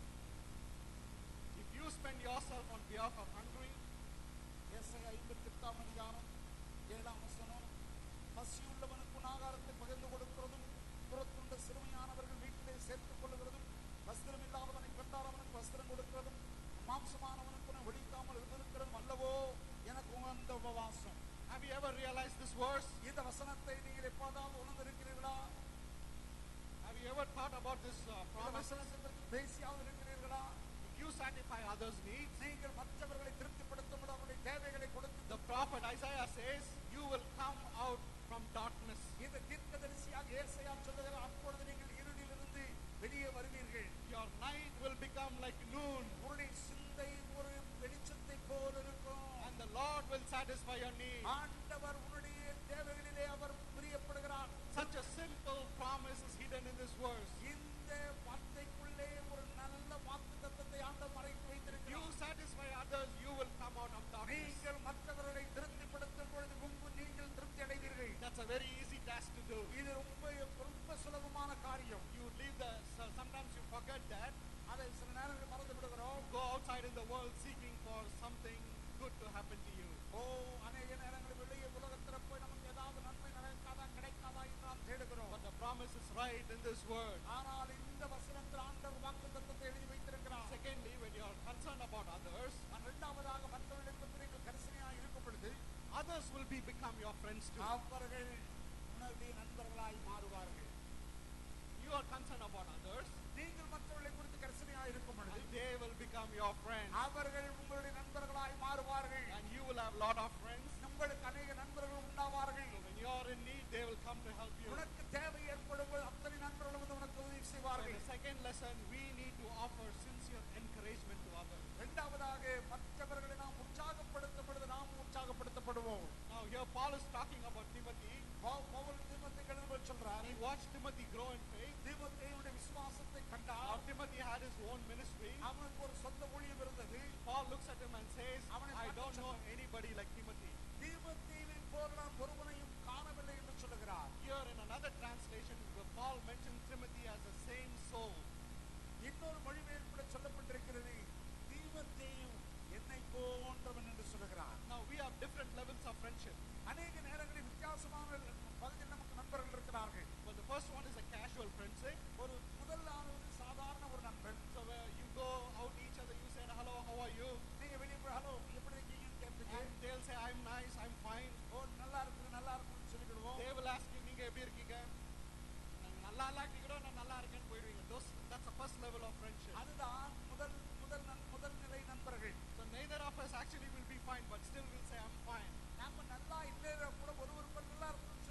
if you spend yourself on behalf of hungry, ஏசாயா 58 அதிகாரம் 7 வசனம், பசியுள்ளவனுக்கு ஆகாரத்தை பகிர்ந்து கொடுக்கிறதும் புறத்துண்ட சிறுமையானவர்கள் வீட்டிலே சேர்த்துக் கொள்ளுகிறதும் வஸ்திரம் இல்லாதவனை கண்டால் அவனுக்கு வஸ்திரம் கொடுக்கிறதும் மாம்சமானவனுக்கு ஒழிக்காமல் இருந்திருக்கிறதும் அல்லவோ எனக்கு உகந்த உபவாசம். have you ever realized this verse? இந்த வசனத்தை நீங்கள் எப்போதாவது உணர்ந்திருக்கிறீர்களா? Have you ever thought about this இந்த promise? வசனத்தை பற்றி பேசியாவது இருக்கிறீர்களா? If you satisfy others' needs, நீங்கள் மற்றவர்களை திருப்திப்படுத்தும் போது அவருடைய தேவைகளை கொடுத்து the prophet Isaiah says, you will come out from darkness. இந்த தீர்க்கதரிசியாக ஏசாயா சொல்லுகிறார், அப்பொழுது நீங்கள் இருளிலிருந்து வெளியே வருவீர்கள். Your night will become like noon, உங்களுடைய சிந்தை ஒரு வெளிச்சத்தை போல இருக்கும். and the Lord will satisfy your needs. ஆண்டவர் உன்னுடைய தேவைகளிலே அவர் பிரியப்படுகிறார். Such a simple promise is hidden in this verse. இந்த வார்த்தைக்குள்ளே ஒரு நல்ல வாக்குத்தத்தத்தை ஆண்டவர் மறைத்து You வைத்திருக்கிறார். satisfy others, you will come out of darkness. நீங்கள் மற்றவர்களை திருப்திப்படுத்தும் பொழுது நீங்கள் திருப்தி அடைவீர்கள். That's a very easy task to do. இது ரொம்ப சுலபமான காரியம். You leave sometimes you forget that. அதை சில நேரங்களில் மறந்து விடுகிறோம். Go outside in the world seeking for something good to happen to you. அநேக நேரங்களில் வெளியே உலகத்தில் போய் நமக்கு ஏதாவது நன்மை நடக்காதா கிடைக்காதா என்று நாம் தேடுகிறோம். But the promise is right in this word. ஆனால் இந்த வசனத்தில் ஆண்டவர் வாக்குத்தத்தத்தை எழுதி வைத்திருக்கிறார். Secondly, when you are concerned about others, இரண்டாவதாக மற்றவர்களுக்கு நீங்கள் கரிசனையாக இருக்கும் பொழுது others will become your friends too. அவர்கள் உணர்வுடைய நண்பர்களாய் மாறுவார்கள். You are concerned about others, நீங்கள் மற்றவர்களை குறித்து கரிசனையாக இருக்கும் பொழுது and they will become your friends. அவர்கள் உங்களுடைய நண்பர்களாய் மாறுவார்கள். And you will have lot of friends. உங்களுக்கு அநேக நண்பர்கள் உண்டாவார்கள். So when you are in need, they will come to help you. உனக்கு தேவை ஏற்படும் போது அத்தனை நண்பர்களும் வந்து உனக்கு உதவி So செய்வார்கள். the second lesson, we need to offer sincere encouragement to others. இரண்டாவதாக மற்றவர்களை நாம் உற்சாகப்படுத்தும் பொழுது நாம் உற்சாகப்படுத்தப்படுவோம். Now here Paul is talking about Timothy. Pavul தீமோத்தேயுக்கு எழுதும்போது சொல்றார், He watched Timothy grow in faith. தீமோத்தேயுடைய விசுவாசத்தை Now கண்டார். Timothy had his own ministry. அவனுக்கு ஒரு சொந்த ஊழியம் இருந்தது. Paul looks at him and says, அவனை I பார்த்து don't know சொன்னார், anybody like Timothy. தீமோத்தேயுவை போல் நான் ஒருவனையும் காணவில்லை என்று சொல்லுகிறார். Here in another translation, Paul mentions Timothy as the same soul. இன்னொரு மொழிபெயர்ப்புல சொல்லப்பட்டிருக்கிறது, தீமோத்தேயு என்னை போன்றவன் என்று சொல்லுகிறார். Now we have different levels of friendship. அநேக நேரங்களில் வித்தியாசமான பகுதியில் நமக்கு நண்பர்கள் இருக்கிறார்கள். But the first one is a casual friendship. ஒரு முதலாவது சாதாரண ஒரு நண்பன். So where you go out each other, you say hello, how are you? நீங்க வெளியே போய் ஹலோ எப்படி இருக்கீங்கன்னு கேட்பீங்க. And they'll say I'm nice, I'm fine. நல்லா இருக்குன்னு சொல்லிடுவோம். They will ask you, நீங்க எப்படி இருக்கீங்க? நல்லா இருக்கீங்களோ நான் நல்லா இருக்கேன்னு போயிடுவீங்க. That's the first level of friendship. அதுதான் முதல் நிலை நண்பர்கள். So neither of us actually will be fine, but still we'll say I'm fine. நாம நல்லா இல்லைன்னா கூட ஒருவர் நல்லா இருக்குன்னு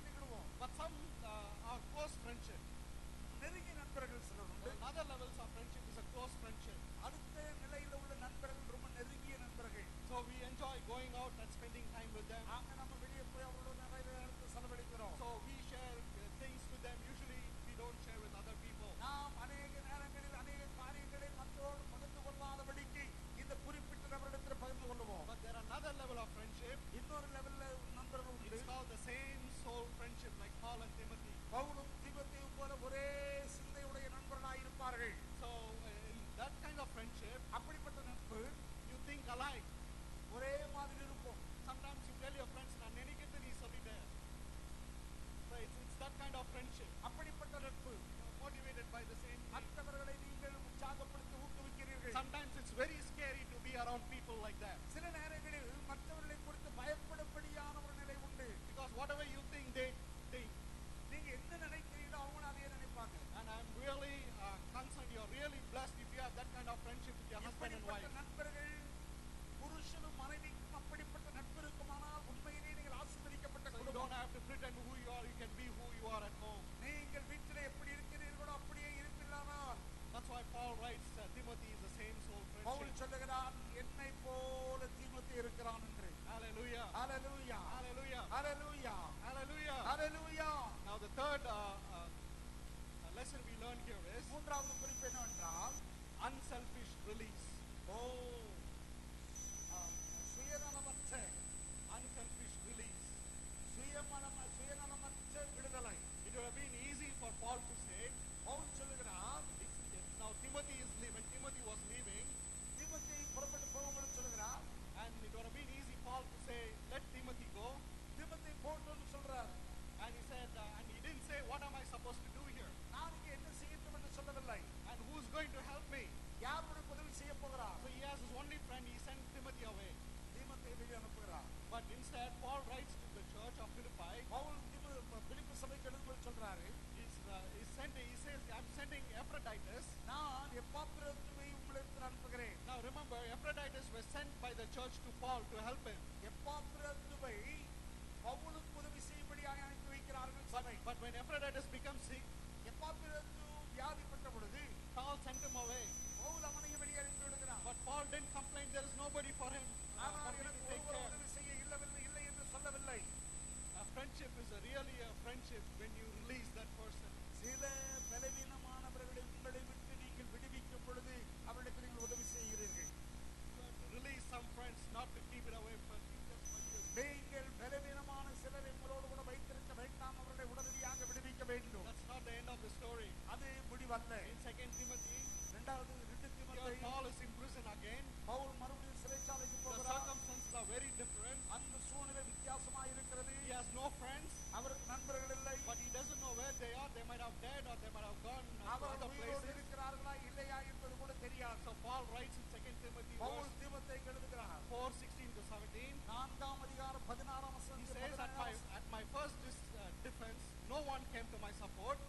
Instead, Paul writes to the church of Philippi. Pavul பிலிப்பி சபைக்கு எழுதும்போது சொல்றாரு, He says, I'm sending Epaphroditus. நான் எப்பாப்பிரத்துவை உங்களுக்கு அனுப்புகிறேன். Now remember, Epaphroditus was sent by the church to Paul to help him. எப்பாப்பிரத்துவை பவுலுக்கு உதவி செய்யும்படியாக அனுப்பி வைக்கிறார்கள் சபை. But when Epaphroditus becomes sick, எப்பாப்பிரத்து வியாதிப்பட்ட பொழுது Paul sent him away. Pavul அவனையும் வெளியே அனுப்பி விடுகிறார். But Paul didn't complain, there is nobody for him. ஆனால் For him எனக்கு to take ஒருவர் care. உதவி செய்ய இல்லை என்று சொல்லவில்லை. A friendship is really a friendship when you release that person. சில பலவீனமானவர்களை உங்களை விட்டு நீங்கள் விடுவிக்கும் பொழுது அவர்களுக்கு நீங்கள் உதவி செய்கிறீர்கள். You have to release some friends, not to keep it away from you, just for you. நீங்கள் பலவீனமான சிலரை உங்களோடு கூட வைத்திருக்க வேண்டாம், அவர்களை உடனடியாக விடுவிக்க வேண்டும். That's not the end of the story. அது முடிவல்ல. In 2 Timothy, இரண்டாவது 2 here Paul is in prison again. Pavul மறுபடியும் சிறைச்சாலைக்கு The போகிறார். circumstances are very different. அந்த சூழ்நிலை வித்தியாசமாக இருக்கிறது. He has no friends, அவருக்கு நண்பர்கள் இல்லை. but he doesn't know where they are. They might have died or they might have gone to அவர்கள் other உயிரோடு places. இருக்கிறார்களா இல்லையா என்பது கூட தெரியாது. So Paul writes in 2 Timothy Pavul தீமோத்தேயுக்கு எழுதுகிறார். 4:16-17. 4ஆம் அதிகாரம் 16ஆம் He வசனம். says, at my first defense, no one came to my support.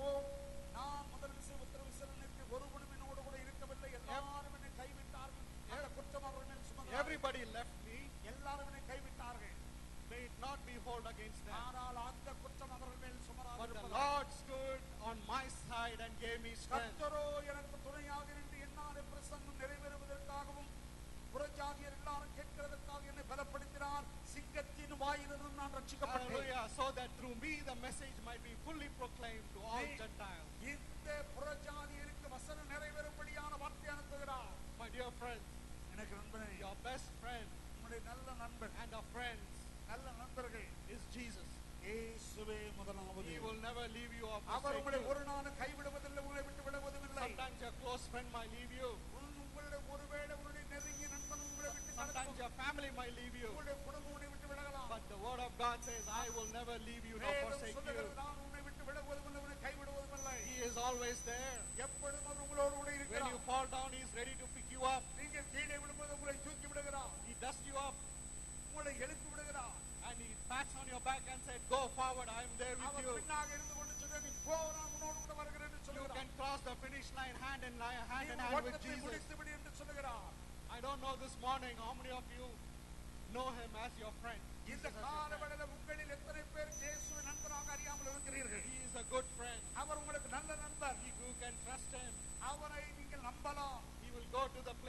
நான் முதல் உத்தரவு விசாரணைக்கு ஒருவனும் என்னோடு கூட இருக்கவில்லை, எல்லாரும் என்னை கைவிட்டார்கள். அந்த குற்றம் அவர்கள் மேல் சுமந்தார்கள். Everybody left me. எல்லாரும் என்னை கைவிட்டார்கள். May it not be hold against them. ஆனால் அந்த குற்றம் அவர்கள் மேல் சுமராது But the இருப்பதாக. Lord stood on my side and gave me strength. கர்த்தரோ எனக்கு துணையாக நின்று என்னாலே பிரசங்கம் நிறைவேறுவதற்காகவும் புறஜாதியர் எல்லாரும் கேட்கிறதற்காக என்னை பலப்படுத்தினார். சிங்கத்தின் வாயிலிருந்து நான் ரட்சிக்கப்பட்டேன். Hallelujah. So that through me the message might be fully proclaimed to all Gentiles. இந்த புறஜாதியருக்கு வசனம் நிறைவேறும்படியான வார்த்தை அனுப்புகிறார். My dear friends, எனக்கு நண்பனே, your best friend உங்களுடைய நல்ல நண்பன் and our friends நல்ல நண்பர்கள் is Jesus. இயேசுவே முதலாவது. He will never leave you or our forsake உங்களை you. ஒரு நாளும் கைவிடுவதில்லை, உங்களை விட்டு விடுவதும் இல்லை. Sometimes your close friend might leave you. உங்களுடைய ஒருவேளை உங்களுடைய நெருங்கிய நண்பன் உங்களை விட்டு Sometimes your family might leave you. உங்களுடைய குடும்பம் உன்னை விட்டு விலகலாம். But the word of God says, I will never leave you nor வேதம் forsake சொல்லுகிறது, you. நான் உன்னை விட்டு விலகுவதும் இல்லை, உன்னை கைவிடுவதும் இல்லை. He is always there. எப்பொழுதும் அவர் உங்களோடு கூட When இருக்கிறார். you fall down, he is ready to pick you up. நீங்கள் கீழே விழும்போது உங்களை தூக்கி விடுகிறார், He dusts you up உங்களை எழுப்பி விடுகிறார். and he pats on your back and said, go forward, I am there with our you. பின்னாக இருந்து கொண்டு சொல்றார், நீ போ, நான் உன்னோடு கூட வருகிறேன் என்று You சொல்லுகிறார். can cross the finish line hand in நீ hand உன் with ஓட்டத்தை Jesus. முடித்து விடு என்று சொல்லுகிறார். I don't know this morning how many of you know him as your friend. இந்த காலவெளியில உங்களில் எத்தனை பேர் இயேசுவை நண்பராக அறியாமல் இருக்கிறீர்கள்? He is a good friend. அவர் உங்களுக்கு நல்ல நண்பர். You can trust him. அவரை நீங்கள் நம்பலாம். He will go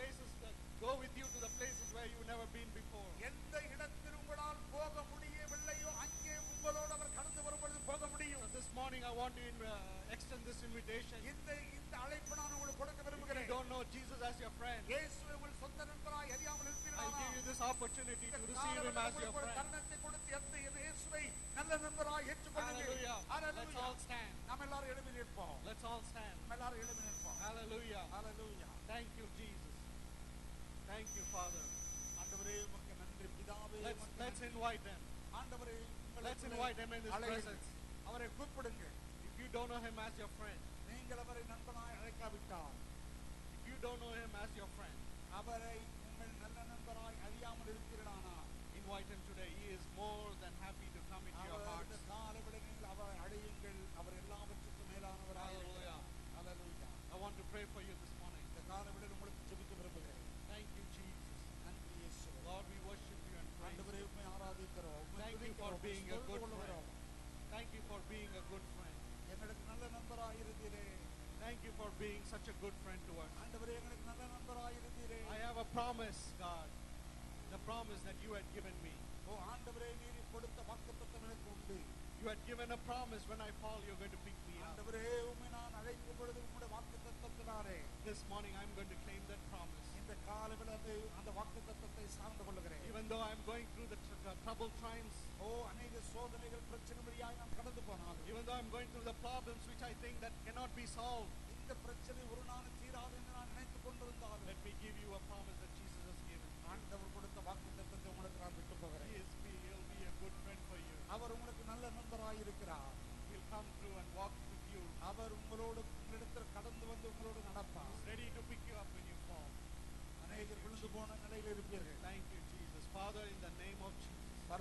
with you to the places where you've never been before. எந்த இடத்தில் உங்களால் போக முடியவில்லையோ அங்கே உங்களோடு அவர் கடந்து வரும்பொழுது போக முடியும். So this morning I want to extend this invitation. இந்த அழைப்பு நான் உங்களுக்கு கொடுக்க If you விரும்புகிறேன். don't know Jesus as your friend, இயேசுவை உங்கள் சொந்த நண்பராய் அறியாமல் I'll இருப்பீர்களானால் give you this opportunity to இந்த receive him as your காலவெளியில் ஒரு friend. தருணத்தை கொடுத்து இந்த இயேசுவை நல்ல நண்பராய் ஏற்றுக்கொள்ளுங்கள். Hallelujah. Let's all stand. நாம் எல்லாரும் எழுப்பி நிற்போம். Let's all stand. நாம் எல்லாரும் எழுப்பி நிற்போம். Hallelujah. Hallelujah. Thank you, Jesus. Thank you, Father. ஆண்டவரே உமக்கு நன்றி பிதாவே. Let's invite him. ஆண்டவரே Let's invite him in his presence. அவரை கூப்பிடுங்க. If you don't know him as your friend, நீங்கள் அவரை நண்பனாய் அழைக்காவிட்டால், if you don't know him as your friend, அவரை உங்கள் நல்ல நண்பராய் அறியாமல் இருக்கிறானால், invite him today. He is more than happy to come into your heart. இந்த காலவெளியில் அவரை அழையுங்கள். அவர் எல்லாவற்றுக்கும் மேலானவராய் இருக்கிறார். ஹalleluya. I want to pray for you this morning. இந்த காலவெளியில் உங்களுக்கு ஜெபிக்க விரும்புகிறேன். Thank you, Jesus. நன்றி இயேசுவே. Lord, we worship you and praise ஆண்டவரே you. உம்மை ஆராதிக்கிறோம். Thank you for being a good friend. Thank you for being a good friend. எங்களுக்கு நல்ல நண்பராய் இருந்தீரே. Thank you for being such a good friend to us. ஆண்டவரே எங்களுக்கு நல்ல நண்பராய் இருந்தீரே. I have a promise, God. The promise that you had given me. ஓ ஆண்டவரே நீர் கொடுத்த வாக்குத்தத்தம் எனக்கு உண்டு. You had given a promise when I fall, you're going to pick me up. ஆண்டவரே உம்மை நான் அழைக்கும் பொழுது உம்முடைய வாக்குத்தத்தத்தினாலே This morning I'm going to claim that promise. இந்த காலவெளியில் அந்த வாக்குத்தத்தத்தை சார்ந்து கொள்கிறேன். Even though I'm going through the troubled times, ஓ அநேக சோதனைகள் பிரச்சனை வழியாய் நான் கடந்து போனாலும், even though I'm going through the problems which I think that cannot be solved, இந்த பிரச்சனை ஒரு நாள் தீராது என்று நான் நினைத்துக் கொண்டிருந்தாலும், let me give you a promise that Jesus has given. ஆண்டவர் கொடுத்த வாக்குத்தத்தத்தை உங்களுக்கு நான் விட்டு போகிறேன். He'll be a good friend for you. அவர் உங்களுக்கு நல்ல நண்பராய் இருக்கிறார். He'll come through and walk with you. அவர் உங்களிடத்தில் கடந்து வந்து உங்களோடு நடப்பார். He's ready to pick you up when you fall. அநேகர் விழுந்து போன நிலையில் இருப்பீர்கள். Thank you, Jesus. Father, in the name of Jesus,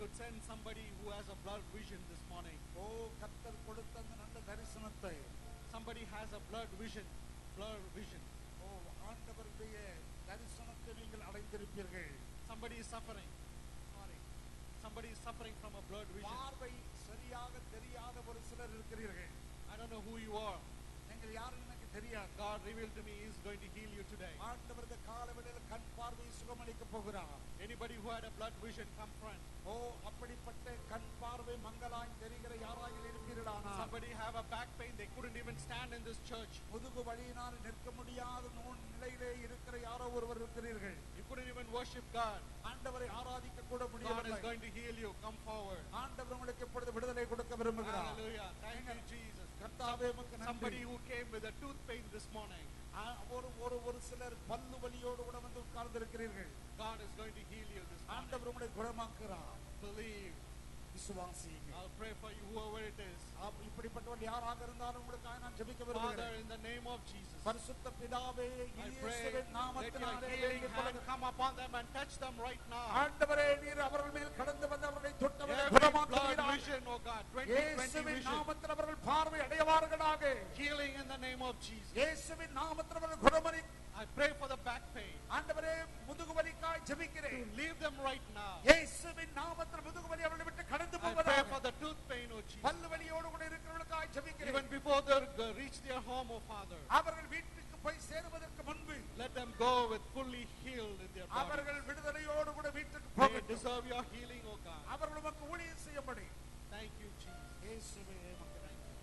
could send somebody who has a blood vision this morning. ஓ கர்த்தர் கொடுத்த அந்த நல்ல தரிசனத்தை Somebody has a blood vision. ஓ ஆண்டவருடைய தரிசனத்தை நீங்கள் அடைந்திருப்பீர்கள். Somebody is suffering. Somebody is suffering from a blood vision. பார்வை சரியாக தெரியாத ஒரு சிலர் இருக்கிறீர்கள். I don't know who you are. நீங்கள் யாரும் எனக்கு தெரியாது. God revealed to me He is going to heal you today. ஆண்டவர் இந்த காலவெளியில் கண் பார்வையை சுகமளிக்க போகிறார். Anybody who had a blood vision, come front. ஓ அப்படிப்பட்ட கண் பார்வை மங்கலாய் தெரிகிற யாராக இருப்பீர்களானால் Somebody have a back pain, they couldn't even stand in this church. முதுகு வலியினால் நிற்க முடியாத நிலையிலே இருக்கிற யாரோ ஒருவர் இருக்கிறீர்கள். You couldn't even worship God. ஆண்டவரை ஆராதிக்க கூட God முடியவில்லை. is going to heal you. Come forward. ஆண்டவர் உங்களுக்கு இப்பொழுது விடுதலை கொடுக்க விரும்புகிறார். Hallelujah. Thank you, Jesus. கர்த்தாவே உமக்கு நன்றி. Somebody who came with a tooth pain this morning. ஒரு சிலர் பல்லு வலியோடு கூட வந்து உட்கார்ந்து இருக்கிறீர்கள். God is going to heal you this morning. ஆண்டவர் உங்களை குணமாக்குகிறார். Believe. விசுவாசியுங்கள். I'll pray for you, whoever it is. இப்படிப்பட்டவர்கள் யாராக இருந்தாலும் உங்களுக்காக நான் ஜெபிக்க Father, விரும்புகிறேன். in the name of Jesus, பரிசுத்த பிதாவே, I pray இயேசுவின் let your நாமத்தினாலே healing hand come upon them and touch them right now. ஆண்டவரே நீர் அவர்கள் மேல் கடந்து வந்து அவர்களை தொட்டவரை Every blood குணமாக்குவீராக. vision, oh God, 20/20 இயேசுவின் vision, நாமத்தில் அவர்கள் பார்வை அடைவார்களாக. healing in the name of Jesus. இயேசுவின் நாமத்தில் அவர்கள் குணமறி. I pray for the back pain. ஆண்டவரே முதுகு வலிக்காய் ஜெபிக்கிறேன். Leave them right now. இயேசுவின் நாமத்தில் முதுகு வலி அவர்களை விட்டு கடந்து I pray போவதாக. for the tooth pain, oh Jesus. பல்லு வலியோடு கூட இருக்கிறவர்களுக்காய் ஜெபிக்கிறேன். Even before they reach their home, oh Father, அவர்கள் வீட்டுக்கு போய் சேருவதற்கு முன்பு let them go with fully healed in their body. அவர்கள் விடுதலையோடு கூட வீட்டுக்கு They போகட்டும். deserve your healing, oh God. அவர்கள் உமக்கு ஊழியம் செய்யும்படி Thank you, Jesus. இயேசுவே உமக்கு நன்றி.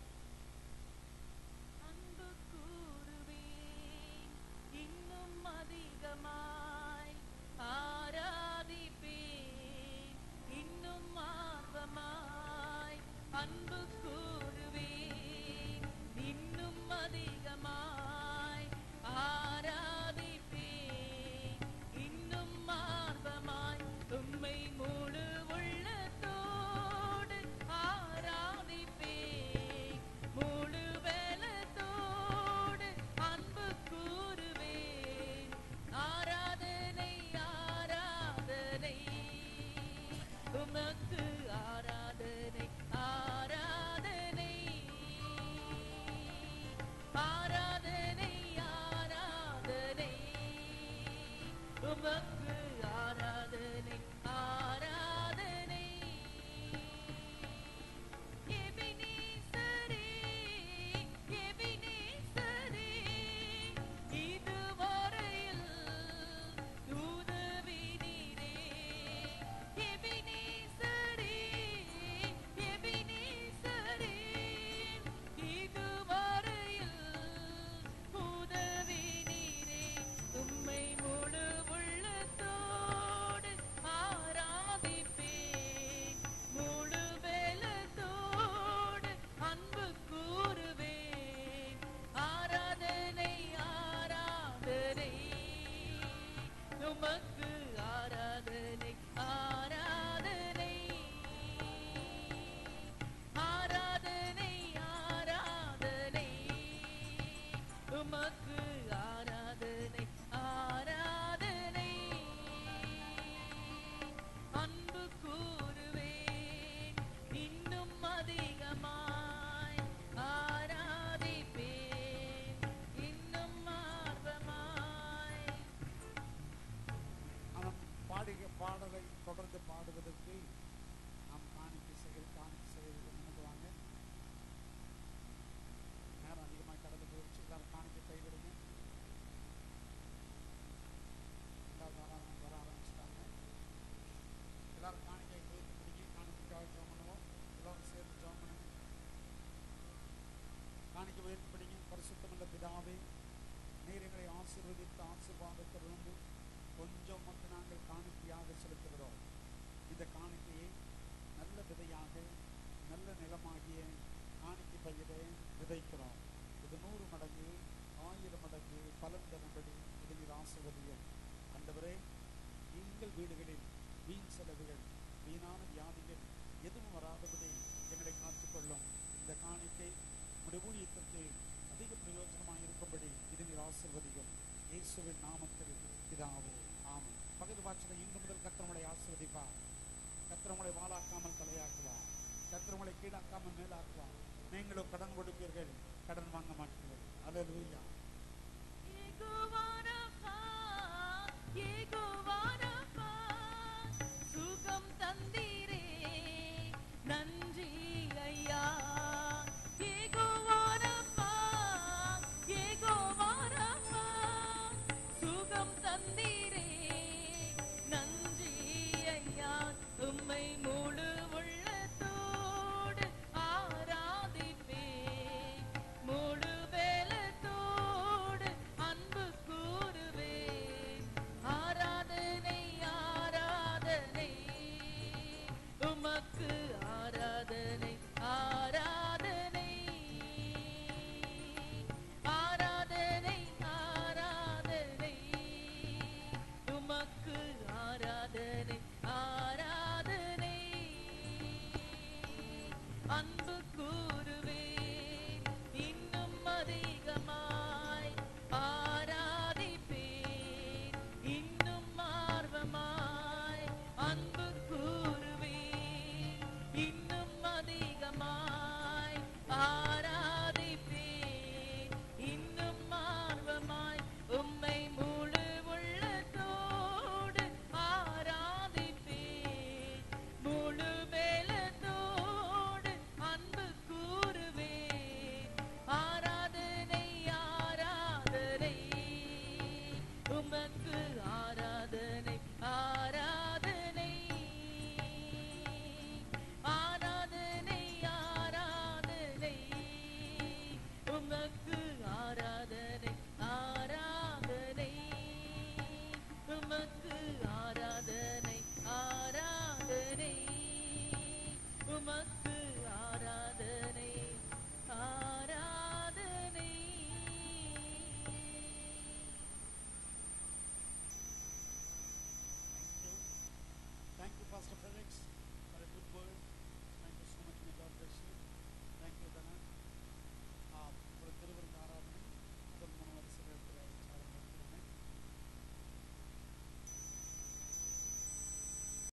அன்பு கூறுவேன் இன்னும் அதிகமாய் ஆராதிப்பேன் இன்னும் ஆர்வமாய் அன்பு கூறுவேன் இன்னும் அதிகமாய் ஆராதிப்பேன் இன்னும் ஆர்வமாய் உம்மை முழு உள்ளத்தோடு ஆராதிப்பேன் முழு பலத்தோடு அன்பு கூறுவேன் ஆராதனை ஆராதனை உமக்கு ஆராதனை ஆராதனை ஆராதனை ஆராதனை உமக்கு ஆராதனை ஆராதனை எபினேசரே எபினேசரே இதுவரையில் உதவி நீரே எபினேசரே எபினேசரே இதுவரையில் உதவி நீரே உம்மை முழு உள்ளத்தோடு ஆராதிப்பேன் முழு பலத்தோடு அன்பு கூறுவேன் ஆராதனை ஆராதனை உமக்கு ஆராதனை ஆராதனை ஆராதனை ஆராதனை உமக்கு ஆராதனை ஆராதனை அன்பு கூறுவேன் இன்னும் அதிகமாய் ஆராதிப்பேன் இன்னும் ஆர்வமாய் அவன் பாடிய பாடலை தொடர்ந்து பாடுவதற்கு நாம் காணிக்கை செய்கிறது முன்னுக்கு வாங்க. நேரம் அதிகமாக கடந்து போயிடுச்சு. எல்லாரும் காணிக்கை கைவிடுங்க. எல்லாரும் வர ஆரம்பிச்சிட்டாங்க. எல்லாரும் காணிக்கை கைது பிடிக்கி காணிக்கைக்காக ஜெபம் பண்ணுவோம். எல்லாரும் சேர்ந்து ஜெபம் பண்ணுங்க. காணிக்கை உயர்த்தி பிடிங்க. பரிசுத்தமுள்ள பிதாவே, நீர் எங்களை ஆசீர்வதித்து ஆசீர்வாதத்தை விழுந்து கொஞ்சம் மட்டும் நாங்கள் காணிக்கையாக செலுத்துகிறோம். இந்த காணிக்கையை நல்ல விதையாக நல்ல நிலமாகிய காணிக்கை பயிரை விதைக்கிறோம். இது 100 மடங்கு 1000 மடங்கு பலன் தரும்படி இதை நீர் ஆசீர்வதியும். ஆண்டவரே, எங்கள் வீடுகளில் வீண் செலவுகள் வீணான வியாதிகள் எதுவும் வராதபடி எங்களை காத்துக்கொள்ளும். இந்த காணிக்கை உடைய ஊழியத்திற்கு அதிக பிரயோஜனமாக இருக்கும்படி இதை நீர் ஆசீர்வதியும். இயேசுவின் நாமத்தில் பிதாவே, ஆமென். பகல் வாட்சில இன்று முதல் கர்த்தர் உங்களை ஆசீர்வதிப்பார். கர்த்தர் உங்களை வாளாக்காமல் தலையாக்குவார். கர்த்தர் உங்களை கீழாக்காமல் மேலாக்குவார். நீங்களும் கடன் கொடுப்பீர்கள், கடன் வாங்க மாட்டீர்கள். அல்லேலூயா.